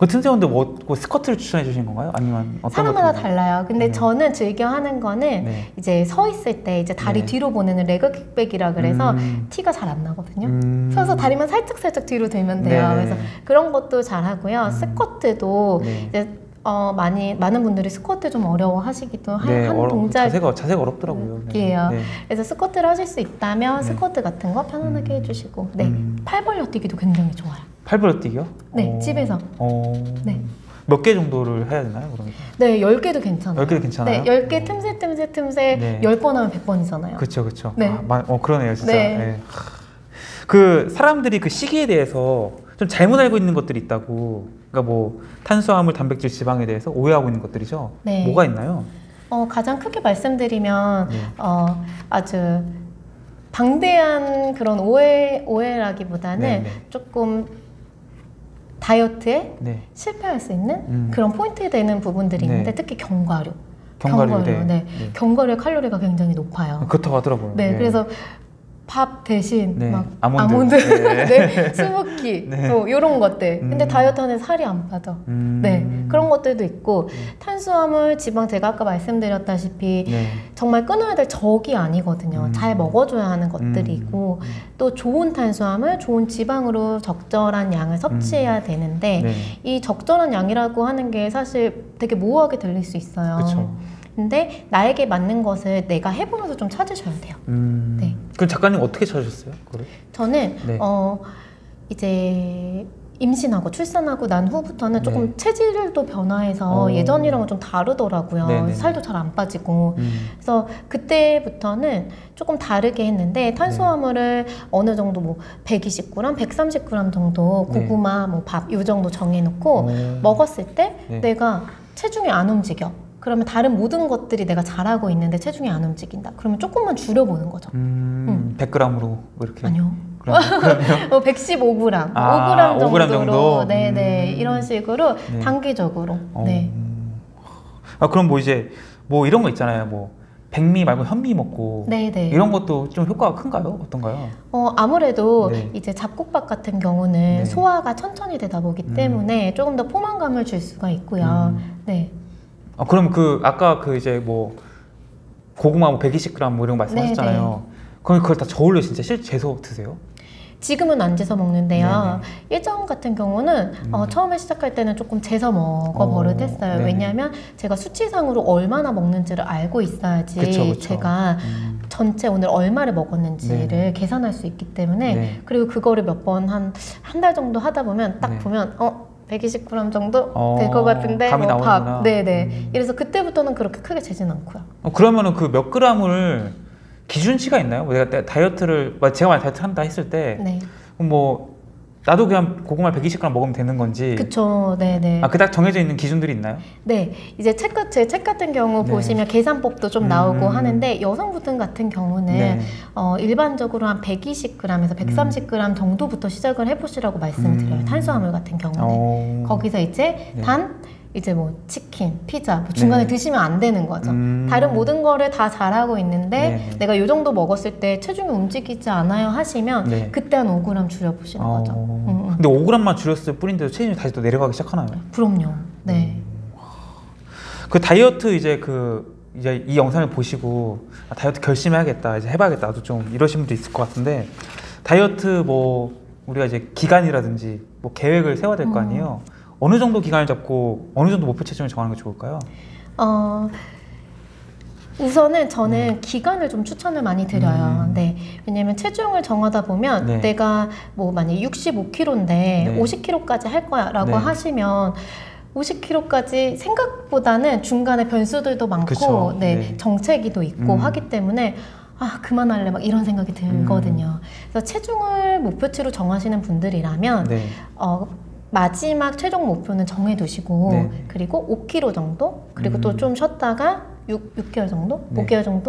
그 틈새운동 뭐, 뭐 스쿼트를 추천해 주신 건가요? 아니면 어떤 사람마다 달라요. 근데 네. 저는 즐겨 하는 거는 네. 이제 서 있을 때 이제 다리 네. 뒤로 보내는 레그 킥백이라 그래서 음. 티가 잘 안 나거든요. 음. 서서 다리만 살짝 살짝 뒤로 들면 돼요. 네. 그래서 그런 것도 잘 하고요. 음. 스쿼트도 네. 이제 어, 많이, 많은 분들이 스쿼트 좀 어려워 하시기도 네, 한 어려, 동작. 자세가, 자세가 어렵더라고요. 네. 네. 그래서 스쿼트를 하실 수 있다면 네. 스쿼트 같은 거 편안하게 음. 해주시고, 네. 음. 팔 벌려 뛰기도 굉장히 좋아요. 팔 벌려 뛰기요? 네, 오. 집에서. 오. 네. 몇 개 정도를 해야 되나요, 그러면? 네, 열 개도 괜찮아요. 열 개도 괜찮아요? 네, 열 개 틈새, 틈새, 틈새, 네. 열 번 하면 백 번이잖아요. 그쵸, 그쵸. 네. 아, 어, 그러네요, 진짜. 네. 네. 그 사람들이 그 시기에 대해서 좀 잘못 알고 있는 것들이 있다고. 그러니까 뭐 탄수화물, 단백질, 지방에 대해서 오해하고 있는 것들이죠. 네. 뭐가 있나요? 어, 가장 크게 말씀드리면 네. 어, 아주 방대한 그런 오해, 오해라기보다는 네, 네. 조금 다이어트에 네. 실패할 수 있는 음. 그런 포인트 되는 부분들이 네. 있는데 특히 견과류. 견과류, 견과류 네. 네. 네. 견과류의 칼로리가 굉장히 높아요. 그렇다고 하더라고요. 네, 네. 그래서 밥 대신 네. 막 아몬드, 아몬드 네. 네. 스무키 네. 뭐 이런 것들. 음. 근데 다이어트하는 살이 안 빠져. 음. 네, 그런 것들도 있고 음. 탄수화물, 지방 제가 아까 말씀드렸다시피 네. 정말 끊어야 될 적이 아니거든요. 음. 잘 먹어줘야 하는 것들이고 음. 또 좋은 탄수화물, 좋은 지방으로 적절한 양을 섭취해야 음. 되는데 네. 이 적절한 양이라고 하는 게 사실 되게 모호하게 들릴 수 있어요. 그쵸. 근데 나에게 맞는 것을 내가 해보면서 좀 찾으셔야 돼요. 음. 네. 그럼 작가님 어떻게 찾으셨어요? 그걸? 저는 네. 어 이제 임신하고 출산하고 난 후부터는 조금 네. 체질도 변화해서 오. 예전이랑은 좀 다르더라고요. 네네네. 살도 잘 안 빠지고 음. 그래서 그때부터는 조금 다르게 했는데 탄수화물을 네. 어느 정도 뭐 백이십 그램, 백삼십 그램 정도 고구마, 네. 뭐 밥 이 정도 정해놓고 오. 먹었을 때 네. 내가 체중이 안 움직여. 그러면 다른 모든 것들이 내가 잘하고 있는데 체중이 안 움직인다. 그러면 조금만 줄여보는 거죠. 음, 음. 백 그램으로 이렇게? 아니요. 그럼요? 백십오 그램, 아, 오 그램 정도로, 오 그램 정도? 네네 음. 이런 식으로 네. 단기적으로. 어. 네. 아 그럼 뭐 이제 뭐 이런 거 있잖아요. 뭐 백미 말고 현미 먹고 네네. 이런 것도 좀 효과가 큰가요? 어떤가요? 어 아무래도 네. 이제 잡곡밥 같은 경우는 네. 소화가 천천히 되다 보기 음. 때문에 조금 더 포만감을 줄 수가 있고요. 음. 네. 아, 그럼 그 아까 그 이제 뭐 고구마 뭐 백이십 그램 뭐 이런 거 말씀하셨잖아요. 네네. 그럼 그걸 다 저울로 진짜 실 재서 드세요? 지금은 안 재서 먹는데요. 네네. 예전 같은 경우는 음. 어, 처음에 시작할 때는 조금 재서 먹어 버릇했어요. 네네. 왜냐하면 제가 수치상으로 얼마나 먹는지를 알고 있어야지 그쵸, 그쵸. 제가 음. 전체 오늘 얼마를 먹었는지를 네네. 계산할 수 있기 때문에 네. 그리고 그거를 몇 번 한 한 달 정도 하다 보면 딱 네. 보면 어 백이십 그램 정도 어, 될 것 같은데 감이 뭐 나오는구나. 밥, 네네. 음. 이래서 그때부터는 그렇게 크게 재진 않고요. 어, 그러면은 그 몇 그램을 기준치가 있나요? 뭐 내가 다이어트를 제가 만약 다이어트 한다 했을 때, 네. 뭐 나도 그냥 고구마 백이십 그램 먹으면 되는 건지. 그쵸, 네네. 아, 그닥 정해져 있는 기준들이 있나요? 네, 이제 책, 제 책 같은 경우 네. 보시면 계산법도 좀 나오고 음. 하는데 여성분 같은 경우는 네. 어, 일반적으로 한 백이십 그램에서 백삼십 그램 음. 정도부터 시작을 해보시라고 말씀드려요. 음. 탄수화물 같은 경우는. 오. 거기서 이제 네. 단 이제 뭐 치킨, 피자 뭐 중간에 네. 드시면 안 되는 거죠. 음. 다른 모든 거를 다 잘하고 있는데 네. 내가 이 정도 먹었을 때 체중이 움직이지 않아요 하시면 네. 그때 한 오 그램 줄여보시는 어. 거죠. 음, 음. 근데 오 그램만 줄였을 뿐인데도 체중이 다시 또 내려가기 시작하나요? 그럼요. 네. 음. 그 다이어트 이제 그 이제 이 영상을 보시고 아, 다이어트 결심해야겠다, 이제 해봐야겠다, 나도 좀 이러신 분도 있을 것 같은데 다이어트 뭐 우리가 이제 기간이라든지 뭐 계획을 세워야 될 거 아니에요. 음. 어느 정도 기간을 잡고 어느 정도 목표 체중을 정하는 게 좋을까요? 어, 우선은 저는 네. 기간을 좀 추천을 많이 드려요. 음. 네. 왜냐면 체중을 정하다 보면 네. 내가 뭐 만약 육십오 킬로그램인데 네. 오십 킬로그램까지 할 거야 라고 네. 하시면 오십 킬로그램까지 생각보다는 중간에 변수들도 많고 네. 네. 정체기도 있고 음. 하기 때문에 아 그만할래 막 이런 생각이 들거든요. 음. 그래서 체중을 목표치로 정하시는 분들이라면 네. 어, 마지막 최종 목표는 정해두시고 네. 그리고 오 킬로그램 정도 그리고 음. 또 좀 쉬었다가 육, 육 개월 정도? 네. 오 개월 정도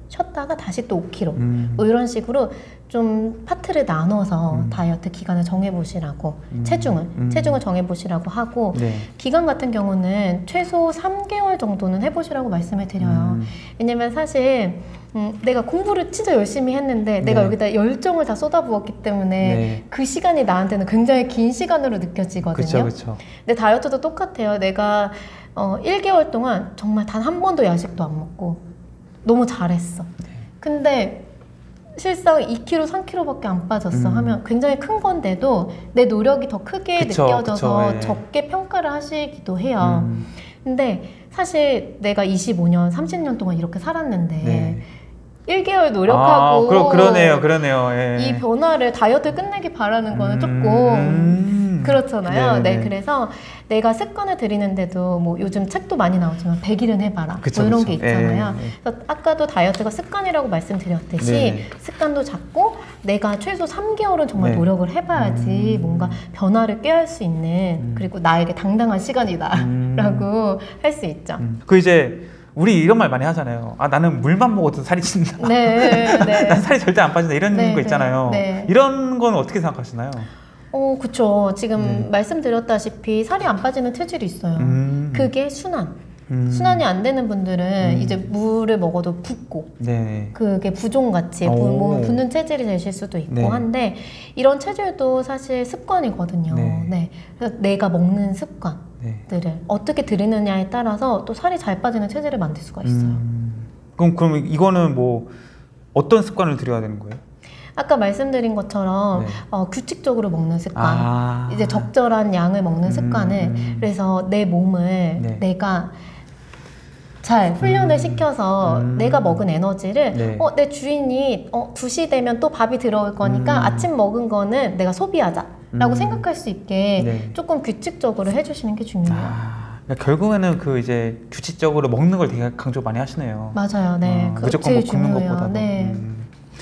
쉬었다가 다시 또 오 킬로그램 음. 뭐 이런 식으로 좀 파트를 나눠서 음. 다이어트 기간을 정해보시라고 음. 체중을 음. 체중을 정해보시라고 하고 네. 기간 같은 경우는 최소 삼 개월 정도는 해보시라고 말씀을 드려요. 음. 왜냐면 사실 음, 내가 공부를 진짜 열심히 했는데 네. 내가 여기다 열정을 다 쏟아부었기 때문에 네. 그 시간이 나한테는 굉장히 긴 시간으로 느껴지거든요. 그쵸, 그쵸. 근데 다이어트도 똑같아요. 내가 어, 일 개월 동안 정말 단 한 번도 야식도 안 먹고 너무 잘했어. 네. 근데 실상 이 킬로그램, 삼 킬로그램밖에 안 빠졌어 음. 하면 굉장히 큰 건데도 내 노력이 더 크게 그쵸, 느껴져서 그쵸, 예. 적게 평가를 하시기도 해요. 음. 근데 사실 내가 이십오 년, 삼십 년 동안 이렇게 살았는데 네. 일 개월 노력하고 아, 그러, 그러네요, 그러네요. 예. 이 변화를 다이어트 끝내기 바라는 거는 음. 조금 음. 그렇잖아요. 네네. 네, 그래서 내가 습관을 들이는데도 뭐 요즘 책도 많이 나오지만 백 일은 해봐라 그쵸, 뭐 이런 그쵸. 게 있잖아요. 예, 예. 그래서 아까도 다이어트가 습관이라고 말씀드렸듯이 네. 습관도 잡고 내가 최소 삼 개월은 정말 네. 노력을 해봐야지 음. 뭔가 변화를 꾀할 수 있는 음. 그리고 나에게 당당한 시간이다라고 음. 할 수 있죠. 음. 그 이제 우리 이런 말 많이 하잖아요. 아, 나는 물만 먹어도 살이 찐다. 네, 네. 난 살이 절대 안 빠진다. 이런 네, 거 있잖아요. 네, 네. 이런 건 어떻게 생각하시나요? 어, 그쵸. 지금 네. 말씀드렸다시피 살이 안 빠지는 체질이 있어요. 음. 그게 순환. 음. 순환이 안 되는 분들은 음. 이제 물을 먹어도 붓고 네. 그게 부종같이 오. 몸을 붓는 체질이 되실 수도 있고 네. 한데 이런 체질도 사실 습관이거든요. 네. 네. 그래서 내가 먹는 습관들을 네. 어떻게 들이느냐에 따라서 또 살이 잘 빠지는 체질을 만들 수가 있어요. 음. 그럼 그럼 이거는 뭐 어떤 습관을 들여야 되는 거예요? 아까 말씀드린 것처럼 네. 어, 규칙적으로 먹는 습관, 아. 이제 적절한 양을 먹는 음, 습관을 음. 그래서 내 몸을 네. 내가 잘 훈련을 음. 시켜서 음. 내가 먹은 에너지를 네. 어, 내 주인이 어, 두 시 되면 또 밥이 들어올 거니까 음. 아침 먹은 거는 내가 소비하자 라고 음. 생각할 수 있게 네. 조금 규칙적으로 해주시는 게 중요해요. 아, 그러니까 결국에는 그 이제 규칙적으로 먹는 걸 되게 강조 많이 하시네요. 맞아요. 네. 어, 그거 무조건 뭐 제일 굶는 중요해요. 것보다도. 네. 음.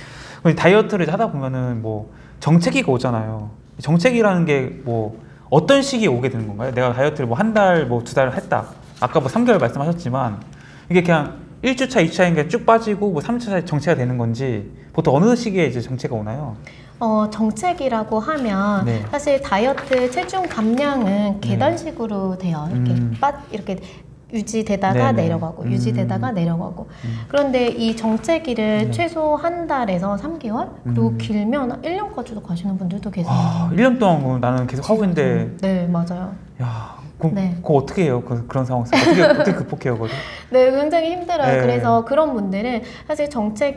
그럼 다이어트를 하다 보면은 뭐 정체기가 오잖아요. 정체기라는 게 뭐 어떤 시기에 오게 되는 건가요? 내가 다이어트를 뭐 한 달, 뭐 두 달 했다. 아까 뭐 삼 개월 말씀하셨지만 이게 그냥 일 주차, 이 차인 게 쭉 빠지고 뭐 삼 주차에 정체가 되는 건지 보통 어느 시기에 이제 정체가 오나요? 어, 정책이라고 하면 네. 사실 다이어트 체중 감량은 계단식으로 돼요. 이렇게 음. 빠 이렇게 유지되다가 네네. 내려가고 음. 유지되다가 내려가고 음. 그런데 이 정체기를 네. 최소 한 달에서 삼 개월 그리고 음. 길면 일 년까지도 가시는 분들도 계세요. 아, 일 년 동안 뭐 나는 계속 하고 있는데 네, 맞아요. 야, 그럼 네. 그거 어떻게 해요? 그, 그런 상황에서 어떻게 어떻게 극복해요, 그걸? 네, 굉장히 힘들어요. 네. 그래서 그런 분들은 사실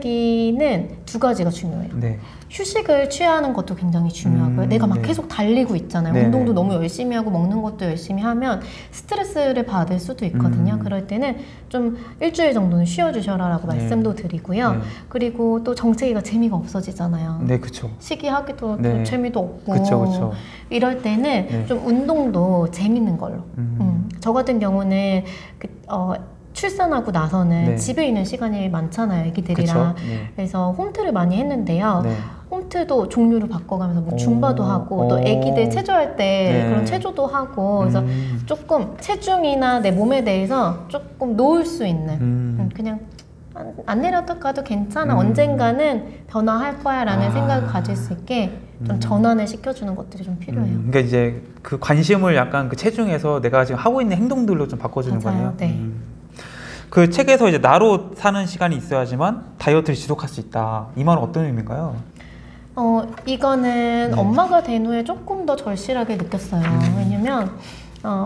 정체기는 두 가지가 중요해요. 네. 휴식을 취하는 것도 굉장히 중요하고요. 음, 내가 막 네. 계속 달리고 있잖아요. 네. 운동도 너무 열심히 하고 먹는 것도 열심히 하면 스트레스를 받을 수도 있거든요. 음. 그럴 때는 좀 일주일 정도는 쉬어주셔라라고 네. 말씀도 드리고요. 네. 그리고 또 정체기가 재미가 없어지잖아요. 네, 그렇죠. 시기하기도 네. 또 재미도 없고 그쵸, 그쵸. 이럴 때는 네. 좀 운동도 재밌는 걸로. 음. 음. 저 같은 경우는 그, 어, 출산하고 나서는 네. 집에 있는 시간이 많잖아요, 애기들이랑. 그쵸? 네. 그래서 홈트를 많이 했는데요. 네. 홈트도 종류를 바꿔가면서 뭐 오. 줌바도 하고 또 오. 애기들 체조할 때 네. 그런 체조도 하고 그래서 음. 조금 체중이나 내 몸에 대해서 조금 놓을 수 있는 음. 음, 그냥 안, 안 내려가도 괜찮아 음. 언젠가는 변화할 거야 라는 아. 생각을 가질 수 있게 좀 음. 전환을 시켜주는 것들이 좀 필요해요. 음, 그러니까 이제 그 관심을 약간 그 체중에서 내가 지금 하고 있는 행동들로 좀 바꿔주는 맞아요. 거네요. 네. 음. 그 책에서 이제 나로 사는 시간이 있어야지만 다이어트를 지속할 수 있다. 이 말은 어떤 의미인가요? 어, 이거는 네. 엄마가 된 후에 조금 더 절실하게 느꼈어요. 음. 왜냐면 어,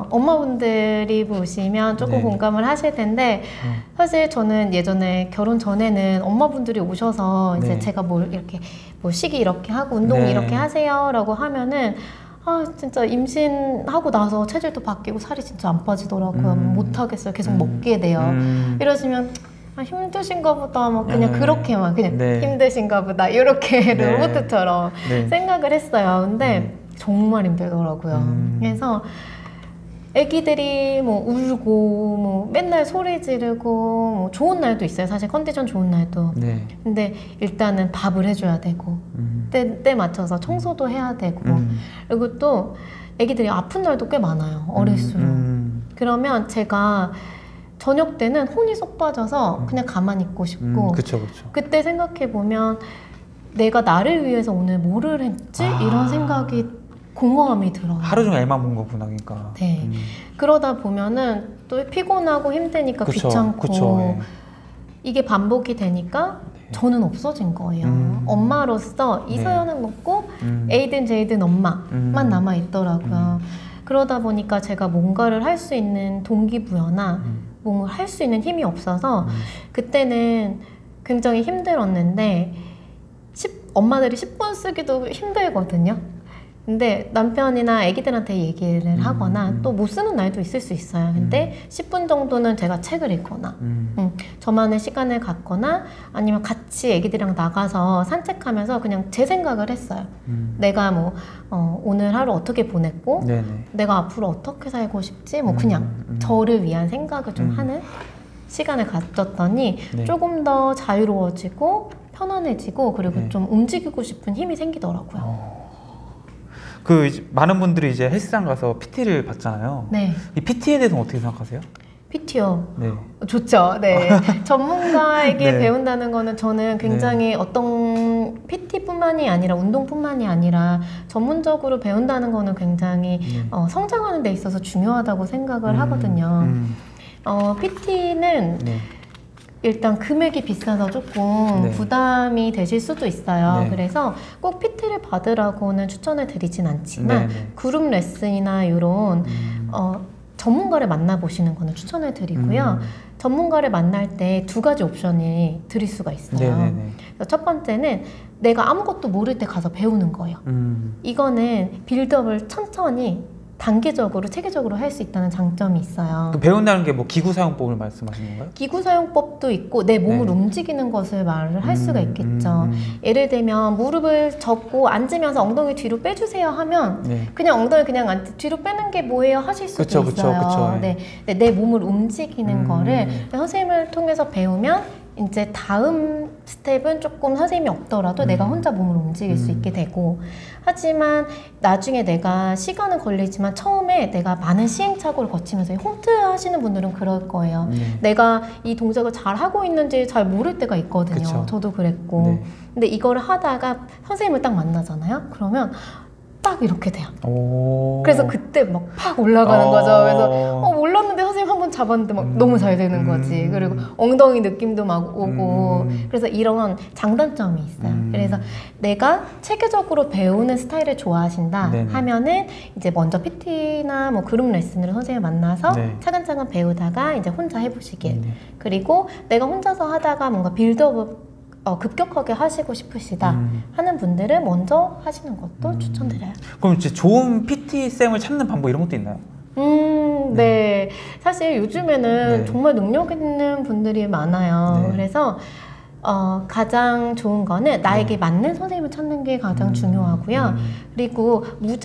엄마분들이 보시면 조금 네. 공감을 하실 텐데 음. 사실 저는 예전에 결혼 전에는 엄마분들이 오셔서 이제 네. 제가 뭘 이렇게 뭐 식이 이렇게 하고 운동 네. 이렇게 하세요라고 하면은 아 진짜 임신하고 나서 체질도 바뀌고 살이 진짜 안 빠지더라고요. 음. 못 하겠어요. 계속 음. 먹게 돼요. 음. 이러시면 아, 힘드신가 보다 막 그냥 음. 그렇게만 그냥 네. 힘드신가 보다 이렇게 네. 로봇처럼 네. 생각을 했어요. 근데 정말 힘들더라고요. 음. 그래서 애기들이 뭐 울고 뭐 맨날 소리 지르고 뭐 좋은 날도 있어요. 사실 컨디션 좋은 날도. 네. 근데 일단은 밥을 해줘야 되고 음. 때, 때 맞춰서 청소도 해야 되고 음. 그리고 또 애기들이 아픈 날도 꽤 많아요. 어릴수록. 음. 그러면 제가 저녁 때는 혼이 쏙 빠져서 음. 그냥 가만히 있고 싶고 음, 그쵸, 그쵸. 그때 생각해보면 내가 나를 위해서 오늘 뭐를 했지? 아. 이런 생각이 공허함이 들어요. 하루 종일 애만 본 거구나, 그러니까. 네. 음. 그러다 보면은 또 피곤하고 힘드니까 그쵸, 귀찮고 그쵸, 예. 이게 반복이 되니까 네. 저는 없어진 거예요. 음. 엄마로서 이서연은 네. 없고 음. 에이든 제이든 엄마만 음. 남아 있더라고요. 음. 그러다 보니까 제가 뭔가를 할 수 있는 동기부여나 음. 뭔가 할 수 있는 힘이 없어서 음. 그때는 굉장히 힘들었는데 십, 엄마들이 십 분 쓰기도 힘들거든요. 근데 남편이나 아기들한테 얘기를 음, 하거나 음. 또 못 쓰는 날도 있을 수 있어요. 근데 음. 십 분 정도는 제가 책을 읽거나 음. 음, 저만의 시간을 갖거나 아니면 같이 아기들이랑 나가서 산책하면서 그냥 제 생각을 했어요. 음. 내가 뭐 어, 오늘 하루 어떻게 보냈고 네네. 내가 앞으로 어떻게 살고 싶지 뭐 그냥 음, 음. 저를 위한 생각을 좀 음. 하는 시간을 가졌더니 네. 조금 더 자유로워지고 편안해지고 그리고 네. 좀 움직이고 싶은 힘이 생기더라고요. 어. 그 많은 분들이 이제 헬스장 가서 피티를 받잖아요. 네. 이 피티에 대해서는 어떻게 생각하세요? 피티요? 네. 좋죠. 네. 전문가에게 네. 배운다는 거는 저는 굉장히 네. 어떤 피티뿐만이 아니라 운동뿐만이 아니라 전문적으로 배운다는 거는 굉장히 네. 어, 성장하는 데 있어서 중요하다고 생각을 음, 하거든요. 음. 어, 피티는 네. 일단 금액이 비싸서 조금 네. 부담이 되실 수도 있어요. 네. 그래서 꼭 피티를 받으라고는 추천을 드리진 않지만 네, 네. 그룹 레슨이나 이런 음. 어, 전문가를 만나보시는 거는 추천을 드리고요. 음. 전문가를 만날 때 두 가지 옵션이 드릴 수가 있어요. 네, 네, 네. 그래서 첫 번째는 내가 아무것도 모를 때 가서 배우는 거예요. 음. 이거는 빌드업을 천천히 단계적으로 체계적으로 할 수 있다는 장점이 있어요. 그 배운다는 게 뭐 기구 사용법을 말씀하시는 건가요? 기구 사용법도 있고 내 몸을 네. 움직이는 것을 말을 할 음, 수가 있겠죠. 음, 음. 예를 들면 무릎을 접고 앉으면서 엉덩이 뒤로 빼주세요 하면 네. 그냥 엉덩이 그냥 앉, 뒤로 빼는 게 뭐예요 하실 수도 그쵸, 있어요. 그쵸, 그쵸. 네. 네. 내 몸을 움직이는 음. 거를 선생님을 통해서 배우면 이제 다음 스텝은 조금 선생님이 없더라도 음. 내가 혼자 몸을 움직일 음. 수 있게 되고 하지만 나중에 내가 시간은 걸리지만 처음에 내가 많은 시행착오를 거치면서 홈트 하시는 분들은 그럴 거예요. 네. 내가 이 동작을 잘 하고 있는지 잘 모를 때가 있거든요. 그쵸. 저도 그랬고 네. 근데 이거를 하다가 선생님을 딱 만나잖아요. 그러면 딱 이렇게 돼요. 그래서 그때 막 팍 올라가는 거죠. 그래서 어, 몰랐는데 선생님 한 번 잡았는데 막 음, 너무 잘 되는 거지. 음, 그리고 엉덩이 느낌도 막 오고 음, 그래서 이런 장단점이 있어요. 음, 그래서 내가 체계적으로 배우는 스타일을 좋아하신다 네네. 하면은 이제 먼저 피티나 뭐 그룹 레슨으로 선생님을 만나서 네. 차근차근 배우다가 이제 혼자 해보시길. 네. 그리고 내가 혼자서 하다가 뭔가 빌드업 어, 급격하게 하시고 싶으시다 음. 하는 분들은 먼저 하시는 것도 음. 추천드려요. 그럼 이제 좋은 피티쌤을 찾는 방법 이런 것도 있나요? 음, 네. 네. 사실 요즘에는 네. 정말 능력 있는 분들이 많아요. 네. 그래서 어, 가장 좋은 거는 나에게 네. 맞는 선생님을 찾는 게 가장 음. 중요하고요. 음. 그리고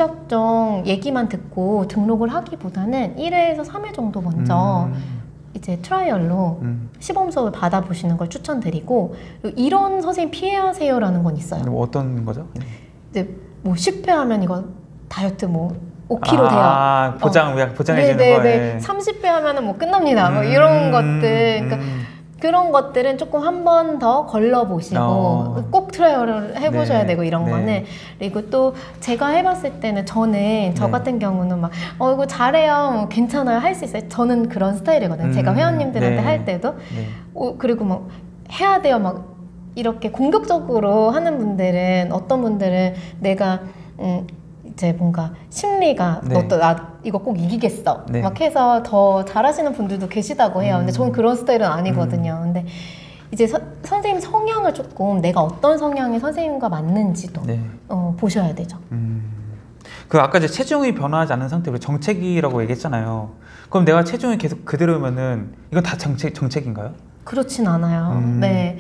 무작정 얘기만 듣고 등록을 하기보다는 일 회에서 삼 회 정도 먼저 음. 이제 트라이얼로 음. 시범 수업을 받아보시는 걸 추천드리고 이런 선생님 피해하세요라는 건 있어요. 뭐 어떤 거죠? 이제 뭐 십 회 하면 이거 다이어트 뭐 오 킬로그램 아, 돼요. 보장, 어. 보장해주는 거예요. 네네네. 삼십 회 하면은 뭐 끝납니다. 음. 뭐 이런 것들. 그러니까 음. 그런 것들은 조금 한 번 더 걸러보시고 어. 꼭 트라이얼을 해보셔야 네. 되고 이런 네. 거는 그리고 또 제가 해봤을 때는 저는 저 네. 같은 경우는 막 어 이거 잘해요 뭐 괜찮아요 할 수 있어요 저는 그런 스타일이거든요. 음. 제가 회원님들한테 네. 할 때도 네. 어, 그리고 막 해야 돼요 막 이렇게 공격적으로 하는 분들은 어떤 분들은 내가 음, 이제 뭔가 심리가 네. 너 또 나 이거 꼭 이기겠어 네. 막 해서 더 잘하시는 분들도 계시다고 해요. 음. 근데 저는 그런 스타일은 아니거든요. 음. 근데 이제 서, 선생님 성향을 조금 내가 어떤 성향의 선생님과 맞는지도 네. 어, 보셔야 되죠. 음. 그 아까 이제 체중이 변화하지 않는 상태로 정책이라고 얘기했잖아요. 그럼 내가 체중이 계속 그대로면은 이건 다 정책, 정책인가요? 그렇진 않아요. 음. 네,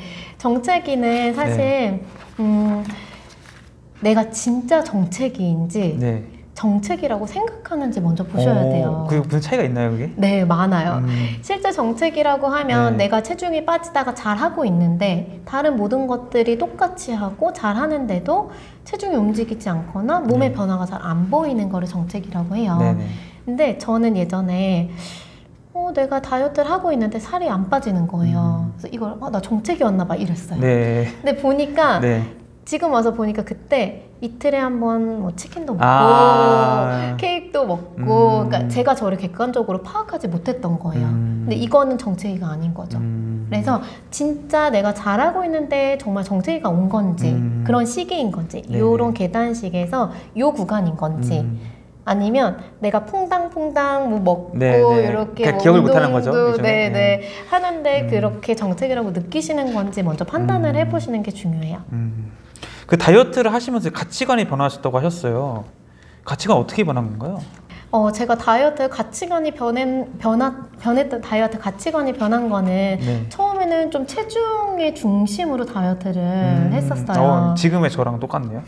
정체기는 사실 네. 음, 내가 진짜 정체기인지 네. 정체기라고 생각하는지 먼저 보셔야 오, 돼요. 그게 무슨 차이가 있나요, 그게? 네, 많아요. 음. 실제 정체기라고 하면 네. 내가 체중이 빠지다가 잘하고 있는데 다른 모든 것들이 똑같이 하고 잘하는데도 체중이 움직이지 않거나 몸의 네. 변화가 잘 안 보이는 거를 정체기라고 해요. 네네. 근데 저는 예전에 어, 내가 다이어트를 하고 있는데 살이 안 빠지는 거예요. 음. 그래서 이걸 어, 나 정체기였나 봐 이랬어요. 네. 근데 보니까 네. 지금 와서 보니까 그때 이틀에 한 번 뭐 치킨도 먹고 아 케이크도 먹고 음. 그러니까 제가 저를 객관적으로 파악하지 못했던 거예요. 음. 근데 이거는 정체기가 아닌 거죠. 음. 그래서 진짜 내가 잘하고 있는데 정말 정체기가 온 건지 음. 그런 시기인 건지 네. 요런 계단식에서 요 구간인 건지 음. 아니면 내가 퐁당퐁당 뭐 먹고 네, 네. 이렇게 그러니까 뭐 기억을 못하는 거죠, 운동도 예전에. 네, 네. 하는데 음. 그렇게 정체기라고 느끼시는 건지 먼저 판단을 음. 해보시는 게 중요해요. 음. 그 다이어트를 하시면서 가치관이 변하셨다고 하셨어요. 가치관 어떻게 변한 건가요? 어, 제가 다이어트 가치관이 변한, 변화, 변했던 다이어트 가치관이 변한 거는 네. 처음에는 좀 체중의 중심으로 다이어트를 음. 했었어요. 어, 지금의 저랑 똑같네요.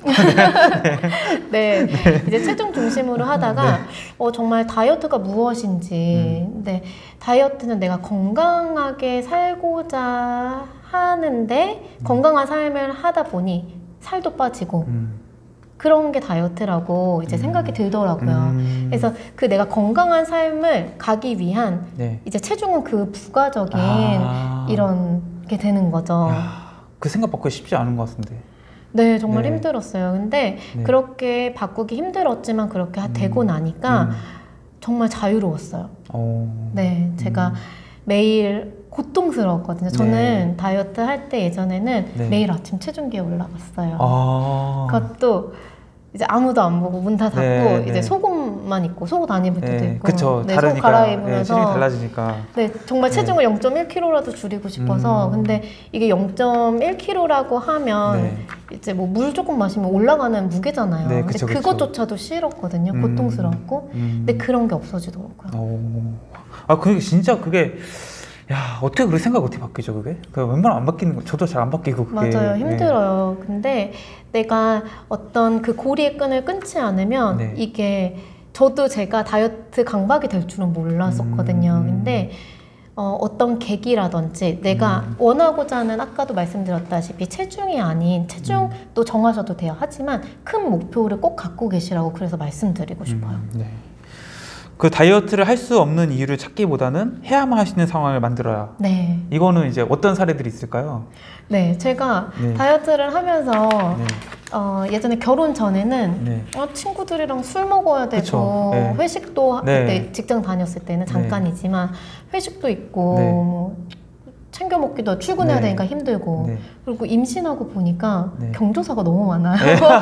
네. 네. 이제 체중 중심으로 하다가 네. 어, 정말 다이어트가 무엇인지 음. 근데 다이어트는 내가 건강하게 살고자 하는데 음. 건강한 삶을 하다 보니 살도 빠지고 음. 그런 게 다이어트라고 이제 음. 생각이 들더라고요. 음. 그래서 그 내가 건강한 삶을 가기 위한 네. 이제 체중은 그 부가적인 아. 이런 게 되는 거죠. 야, 그 생각 바꾸기 쉽지 않은 것 같은데. 네, 정말 네. 힘들었어요. 근데 네. 그렇게 바꾸기 힘들었지만 그렇게 음. 되고 나니까 음. 정말 자유로웠어요. 어. 네, 제가 음. 매일 고통스러웠거든요. 저는 네. 다이어트 할 때 예전에는 네. 매일 아침 체중계에 올라갔어요. 아. 그것도 이제 아무도 안 보고 문 다 닫고 네, 이제 네. 속옷만 입고 속옷 안 입을 때도 네, 있고 그쵸. 네, 속옷 다르니까. 네, 갈아입으면서 체중이 달라지니까. 네, 정말 네. 체중을 영 점 일 킬로그램라도 줄이고 싶어서 음. 근데 이게 영 점 일 킬로그램라고 하면 네. 이제 뭐 물 조금 마시면 올라가는 무게잖아요. 네, 근데 그쵸, 그쵸. 그것조차도 싫었거든요. 음. 고통스럽고 음. 근데 그런 게 없어지더라고요. 오. 아, 그게 진짜 그게 야, 어떻게 그렇게 생각 어떻게 바뀌죠, 그게? 그 웬만하면 안 바뀌는 거, 저도 잘 안 바뀌고 그게. 맞아요. 네. 힘들어요. 근데 내가 어떤 그 고리의 끈을 끊지 않으면 네. 이게 저도 제가 다이어트 강박이 될 줄은 몰랐었거든요. 음. 근데 어, 어떤 계기라든지 내가 음. 원하고자 하는 아까도 말씀드렸다시피 체중이 아닌 체중도 정하셔도 돼요. 하지만 큰 목표를 꼭 갖고 계시라고 그래서 말씀드리고 싶어요. 음, 네. 그 다이어트를 할 수 없는 이유를 찾기보다는 해야만 하시는 상황을 만들어야. 네. 이거는 이제 어떤 사례들이 있을까요? 네, 제가 네. 다이어트를 하면서 네. 어, 예전에 결혼 전에는 네. 어, 친구들이랑 술 먹어야 되고 그쵸. 네. 회식도 네. 그때 직장 다녔을 때는 잠깐이지만 회식도 있고 네. 뭐 챙겨 먹기도 하고 출근해야 네. 되니까 힘들고 네. 그리고 임신하고 보니까 네. 경조사가 너무 많아요.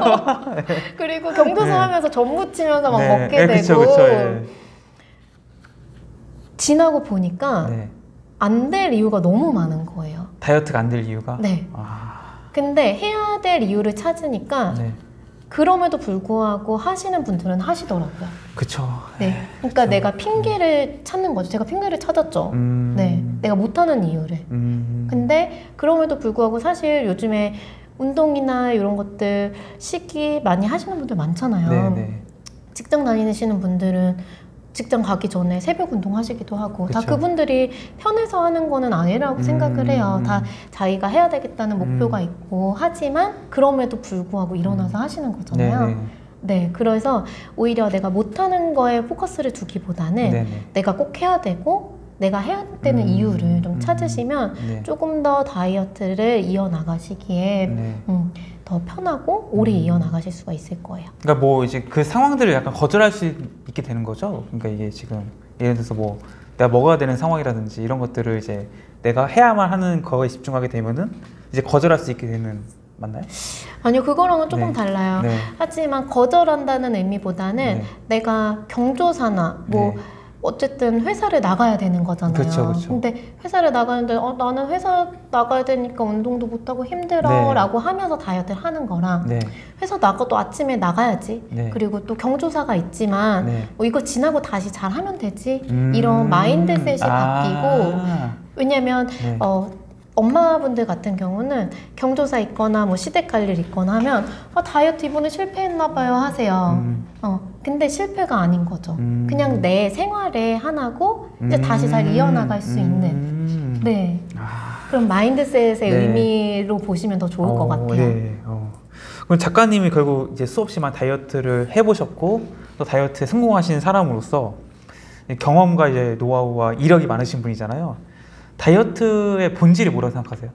그리고 경조사 네. 하면서 전 부치면서 막 네. 먹게 네, 되고 그쵸, 그쵸. 예. 지나고 보니까 네. 안 될 이유가 너무 많은 거예요. 다이어트가 안 될 이유가? 네. 아. 근데 해야 될 이유를 찾으니까 네. 그럼에도 불구하고 하시는 분들은 하시더라고요. 그쵸. 네. 그러니까 그쵸. 내가 핑계를 찾는 거죠. 제가 핑계를 찾았죠. 음. 네. 내가 못하는 이유를. 음. 근데 그럼에도 불구하고 사실 요즘에 운동이나 이런 것들 시기 많이 하시는 분들 많잖아요. 네네. 직장 다니시는 분들은 직장 가기 전에 새벽 운동 하시기도 하고 다 그쵸. 그분들이 편해서 하는 거는 아니라고 음, 생각을 해요. 음. 다 자기가 해야 되겠다는 목표가 음. 있고 하지만 그럼에도 불구하고 일어나서 하시는 거잖아요. 네네. 네, 그래서 오히려 내가 못하는 거에 포커스를 두기보다는 네네. 내가 꼭 해야 되고 내가 해야 되는 음, 이유를 좀 음, 찾으시면 네. 조금 더 다이어트를 이어나가시기에 네. 음, 더 편하고 오래 음. 이어나가실 수가 있을 거예요. 그러니까 뭐 이제 그 상황들을 약간 거절할 수 있게 되는 거죠. 그러니까 이게 지금 예를 들어서 뭐 내가 먹어야 되는 상황이라든지 이런 것들을 이제 내가 해야만 하는 거에 집중하게 되면은 이제 거절할 수 있게 되는, 맞나요? 아니요, 그거랑은 조금 네. 달라요. 네. 하지만 거절한다는 의미보다는 네. 내가 경조사나 뭐 네. 어쨌든 회사를 나가야 되는 거잖아요. 그쵸, 그쵸. 근데 회사를 나가는데 어, 나는 회사 나가야 되니까 운동도 못하고 힘들어 네. 라고 하면서 다이어트를 하는 거랑 네. 회사 나가도 아침에 나가야지. 네. 그리고 또 경조사가 있지만 네. 뭐 이거 지나고 다시 잘 하면 되지. 음. 이런 마인드셋이 바뀌고 아. 왜냐면 네. 어, 엄마분들 같은 경우는 경조사 있거나 뭐 시댁 갈 일 있거나 하면 아, 다이어트 이번에 실패했나 봐요 하세요. 음. 어, 근데 실패가 아닌 거죠. 음. 그냥 내 생활의 하나고 이제 음. 다시 잘 이어나갈 수 있는 음. 네 아. 그런 마인드셋의 네. 의미로 보시면 더 좋을 것 어, 같아요. 네. 어. 그럼 작가님이 결국 이제 수없이 많은 다이어트를 해보셨고 또 다이어트에 성공하신 사람으로서 경험과 이제 노하우와 이력이 많으신 분이잖아요. 다이어트의 본질이 뭐라고 생각하세요?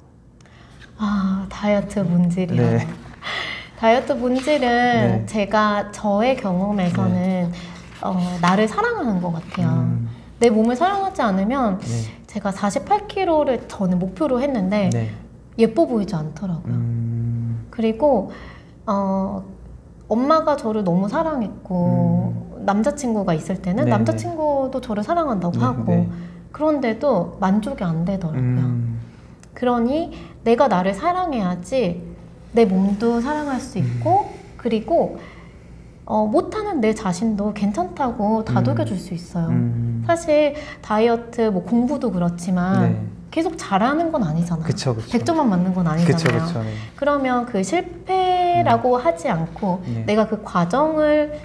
아, 다이어트 본질이요. 네. 다이어트 본질은 네. 제가 저의 경험에서는 네. 어, 나를 사랑하는 것 같아요. 음. 내 몸을 사랑하지 않으면 네. 제가 사십팔 킬로그램를 저는 목표로 했는데 네. 예뻐 보이지 않더라고요. 음. 그리고 어, 엄마가 저를 너무 사랑했고 음. 남자친구가 있을 때는 네, 남자친구도 네. 저를 사랑한다고 네, 하고 네. 그런데도 만족이 안 되더라고요. 음. 그러니 내가 나를 사랑해야지 내 몸도 사랑할 수 있고 음. 그리고 어, 못하는 내 자신도 괜찮다고 다독여줄 음. 수 있어요. 음. 사실 다이어트, 뭐 공부도 그렇지만 네. 계속 잘하는 건 아니잖아요. 그쵸, 그쵸. 백 점만 맞는 건 아니잖아요. 그쵸, 그쵸, 네. 그러면 그 실패라고 음. 하지 않고 네. 내가 그 과정을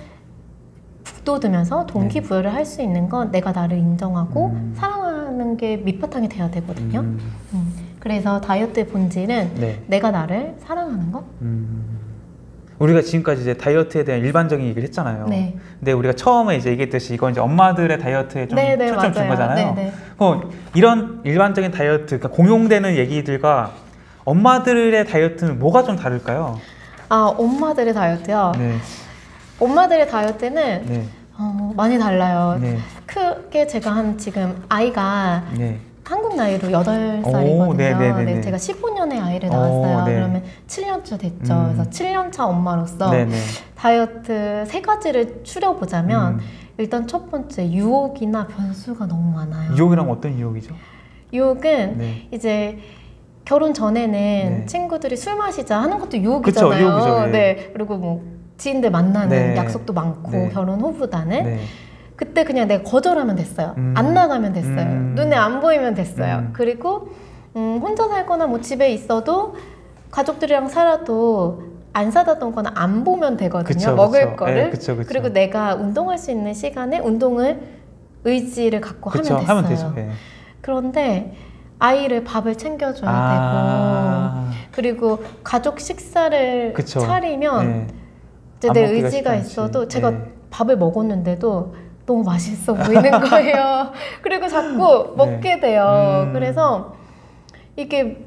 북돋으면서 동기부여를 네. 할 수 있는 건 내가 나를 인정하고 음. 사랑하는 게 밑바탕이 돼야 되거든요. 음. 음. 그래서 다이어트의 본질은 네. 내가 나를 사랑하는 것? 음. 우리가 지금까지 이제 다이어트에 대한 일반적인 얘기를 했잖아요. 네. 근데 우리가 처음에 이제 얘기했듯이 이건 이제 엄마들의 다이어트에 좀 네네, 초점 준 거잖아요. 네네. 어, 이런 일반적인 다이어트, 그러니까 공용되는 얘기들과 엄마들의 다이어트는 뭐가 좀 다를까요? 아, 엄마들의 다이어트요? 네. 엄마들의 다이어트는 네. 어, 많이 달라요. 네. 크게 제가 한 지금 아이가 네. 한국 나이로 여덟 살이거든요. 네, 제가 십오 년에 아이를 낳았어요. 오, 네. 그러면 칠 년차 됐죠. 음. 그래서 칠 년차 엄마로서 네네. 다이어트 세 가지를 추려보자면 음. 일단 첫 번째 유혹이나 변수가 너무 많아요. 유혹이란 어떤 유혹이죠? 유혹은 네. 이제 결혼 전에는 네. 친구들이 술 마시자 하는 것도 유혹이잖아요. 그쵸, 유혹이죠, 예. 네. 그리고 뭐 지인들 만나는 네. 약속도 많고 네. 결혼 후보다는 네. 그때 그냥 내가 거절하면 됐어요. 음. 안 나가면 됐어요. 음. 눈에 안 보이면 됐어요. 음. 그리고 음, 혼자 살거나 뭐 집에 있어도 가족들이랑 살아도 안 사다 둔 거나 안 보면 되거든요. 그쵸, 먹을 그쵸. 거를. 네, 그쵸, 그쵸. 그리고 내가 운동할 수 있는 시간에 운동을 의지를 갖고 그쵸, 하면 됐어요. 하면 되죠. 네. 그런데 아이를 밥을 챙겨줘야 아. 되고 그리고 가족 식사를 그쵸. 차리면 네. 이제 내 의지가 있어도 제가 네. 밥을 먹었는데도 너무 맛있어 보이는 거예요. 그리고 자꾸 먹게 돼요. 음. 그래서 이게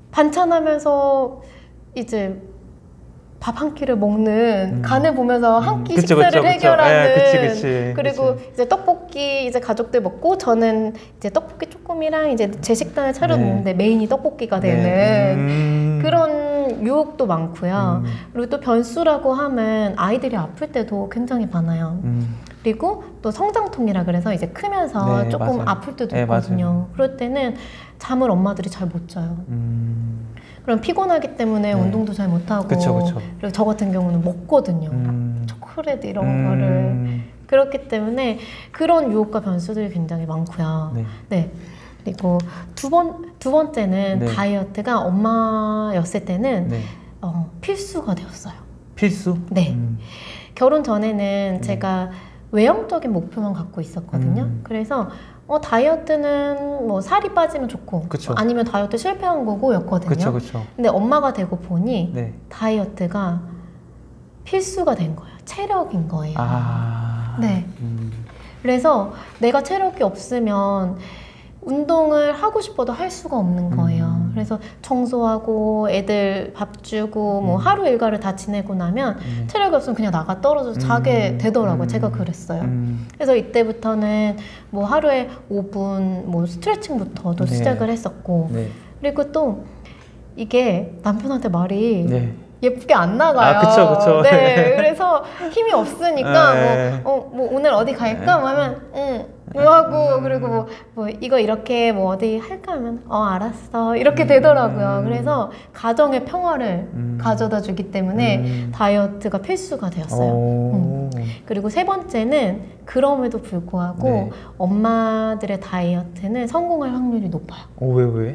반찬하면서 이제 밥 한 끼를 먹는 음. 간을 보면서 한 끼 음. 식사를 그쵸, 그쵸, 해결하는 그쵸. 네, 그치, 그치. 그리고 그치. 이제 떡볶이 이제 가족들 먹고 저는 이제 떡볶이 조금이랑 이제 제 식단을 차려놓는데 네. 메인이 떡볶이가 되는 네. 음. 그런 유혹도 많고요. 음. 그리고 또 변수라고 하면 아이들이 아플 때도 굉장히 많아요. 음. 그리고 또 성장통이라 그래서 이제 크면서 네, 조금 맞아요. 아플 때도 네, 있거든요. 맞아요. 그럴 때는 잠을 엄마들이 잘 못 자요. 음. 그럼 피곤하기 때문에 네. 운동도 잘 못하고 그쵸, 그쵸. 그리고 저 같은 경우는 먹거든요. 음. 초콜릿 이런 음. 거를 그렇기 때문에 그런 유혹과 변수들이 굉장히 많고요. 네. 네. 그리고 두 번, 두 번째는 네. 다이어트가 엄마였을 때는 네. 어, 필수가 되었어요. 필수? 네. 음. 결혼 전에는 네. 제가 외형적인 목표만 갖고 있었거든요. 음. 그래서 어, 다이어트는 뭐 살이 빠지면 좋고 그쵸. 아니면 다이어트 실패한 거고 였거든요. 그쵸, 그쵸. 근데 엄마가 되고 보니 네. 다이어트가 필수가 된 거예요. 체력인 거예요. 아. 네. 음. 그래서 내가 체력이 없으면 운동을 하고 싶어도 할 수가 없는 거예요. 음. 그래서 청소하고 애들 밥 주고 뭐 음. 하루 일과를 다 지내고 나면 음. 체력이 없으면 그냥 나가 떨어져서 자게 되더라고요. 음. 제가 그랬어요. 음. 그래서 이때부터는 뭐 하루에 오 분 뭐 스트레칭부터도 네. 시작을 했었고 네. 그리고 또 이게 남편한테 말이 네. 예쁘게 안 나가요. 아, 그쵸, 그쵸. 네, 그래서 힘이 없으니까 네. 뭐, 어, 뭐 오늘 어디 갈까? 네. 하면 응. 뭐 하고 음. 그리고 뭐, 뭐 이거 이렇게 뭐 어디 할까 하면 어 알았어 이렇게 되더라고요. 음. 그래서 가정의 평화를 음. 가져다 주기 때문에 음. 다이어트가 필수가 되었어요. 음. 그리고 세 번째는 그럼에도 불구하고 네. 엄마들의 다이어트는 성공할 확률이 높아요. 어, 왜 왜?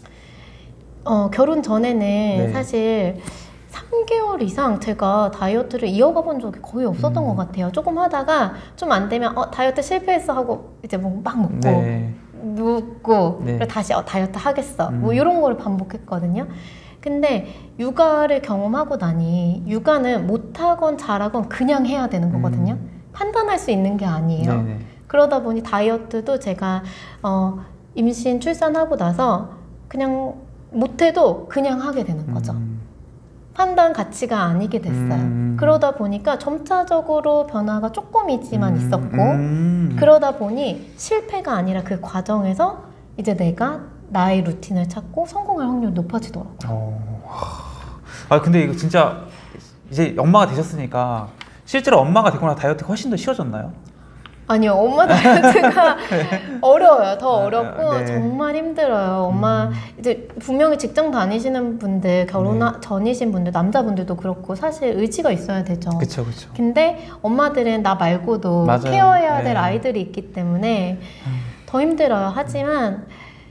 어, 결혼 전에는 네. 사실 삼 개월 이상 제가 다이어트를 이어가 본 적이 거의 없었던 음. 것 같아요. 조금 하다가 좀 안 되면 어 다이어트 실패했어 하고 이제 뭐 막 먹고 네. 눕고 네. 그리고 다시 어 다이어트 하겠어 음. 뭐 이런 거를 반복했거든요. 근데 육아를 경험하고 나니 육아는 못하건 잘하건 그냥 해야 되는 거거든요. 음. 판단할 수 있는 게 아니에요. 네네. 그러다 보니 다이어트도 제가 어, 임신 출산하고 나서 그냥 못해도 그냥 하게 되는 거죠. 음. 판단 가치가 아니게 됐어요. 음. 그러다 보니까 점차적으로 변화가 조금이지만 음. 있었고 음. 그러다 보니 실패가 아니라 그 과정에서 이제 내가 나의 루틴을 찾고 성공할 확률이 높아지더라고요. 어. 아 근데 이거 진짜 이제 엄마가 되셨으니까 실제로 엄마가 되고 나서 다이어트가 훨씬 더 쉬워졌나요? 아니요, 엄마 다이어트가 네. 어려워요. 더 어렵고 네. 정말 힘들어요. 엄마 음. 이제 분명히 직장 다니시는 분들, 결혼 네. 전이신 분들, 남자분들도 그렇고 사실 의지가 있어야 되죠. 그렇죠, 그렇죠. 근데 엄마들은 나 말고도 맞아요. 케어해야 네. 될 아이들이 있기 때문에 음. 더 힘들어요. 하지만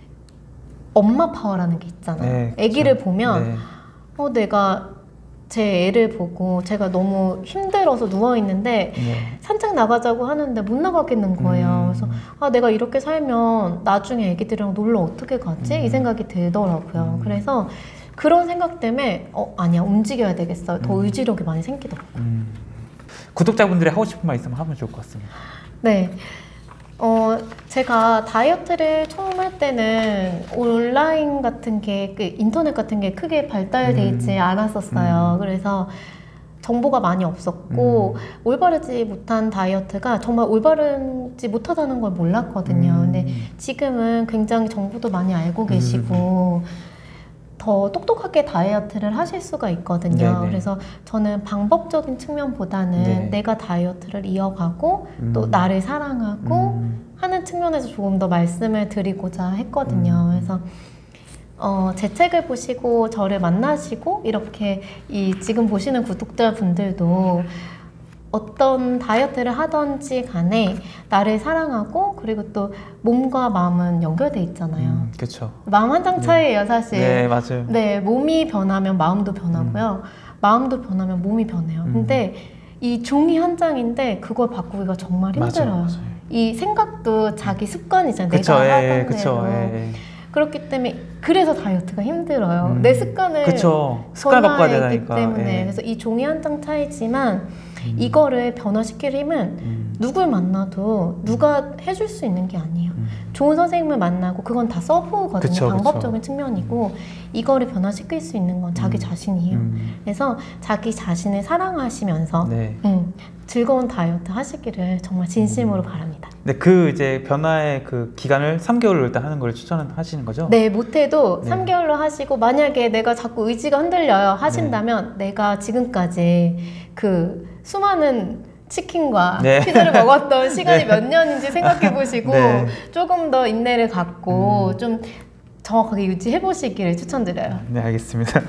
엄마 파워라는 게 있잖아요. 네, 그렇죠. 아기를 보면 네. 어 내가 제 애를 보고 제가 너무 힘들어서 누워있는데 네. 산책 나가자고 하는데 못 나가겠는 거예요. 음. 그래서 아 내가 이렇게 살면 나중에 애기들이랑 놀러 어떻게 가지? 음. 이 생각이 들더라고요. 음. 그래서 그런 생각 때문에 어 아니야 움직여야 되겠어. 더 음. 의지력이 많이 생기더라고요. 음. 구독자분들이 하고 싶은 말 있으면 하면 좋을 것 같습니다. 네. 어, 제가 다이어트를 처음 할 때는 온라인 같은 게, 그 인터넷 같은 게 크게 발달돼 있지 음. 않았었어요. 음. 그래서 정보가 많이 없었고, 음. 올바르지 못한 다이어트가 정말 올바르지 못하다는 걸 몰랐거든요. 음. 근데 지금은 굉장히 정보도 많이 알고 계시고, 음. 더 똑똑하게 다이어트를 하실 수가 있거든요. 네네. 그래서 저는 방법적인 측면보다는 네. 내가 다이어트를 이어가고 음. 또 나를 사랑하고 음. 하는 측면에서 조금 더 말씀을 드리고자 했거든요. 음. 그래서 어, 제 책을 보시고 저를 만나시고 이렇게 이 지금 보시는 구독자분들도 어떤 다이어트를 하던지 간에 나를 사랑하고 그리고 또 몸과 마음은 연결돼 있잖아요. 음, 그렇죠. 마음 한 장 차이예요, 네. 사실. 네, 맞아요. 네, 몸이 변하면 마음도 변하고요. 음. 마음도 변하면 몸이 변해요. 음. 근데 이 종이 한 장인데 그걸 바꾸기가 정말 힘들어요. 맞아요, 맞아요. 이 생각도 자기 습관이잖아요. 그쵸, 내가 예, 하던 그쵸, 대로. 예. 그렇기 때문에 그래서 다이어트가 힘들어요. 음. 내 습관을 그쵸. 습관 바꿔야 되니까. 때문에 예. 그래서 이 종이 한 장 차이지만 음. 이거를 변화시킬 힘은 음. 누굴 만나도 누가 해줄 수 있는 게 아니에요. 음. 좋은 선생님을 만나고 그건 다 서브거든요. 그쵸, 방법적인 그쵸. 측면이고 이거를 변화시킬 수 있는 건 자기 음. 자신이에요. 음. 그래서 자기 자신을 사랑하시면서 네. 음, 즐거운 다이어트 하시기를 정말 진심으로 음. 바랍니다. 네, 그 이제 변화의 그 기간을 삼 개월로 일단 하는 걸 추천하시는 거죠? 네, 못해도 네. 삼 개월로 하시고 만약에 내가 자꾸 의지가 흔들려요 하신다면 네. 내가 지금까지 그 수많은 치킨과 네. 피자를 먹었던 시간이 네. 몇 년인지 생각해 보시고 네. 조금 더 인내를 갖고 음. 좀 정확하게 유지해 보시기를 추천드려요. 네, 알겠습니다.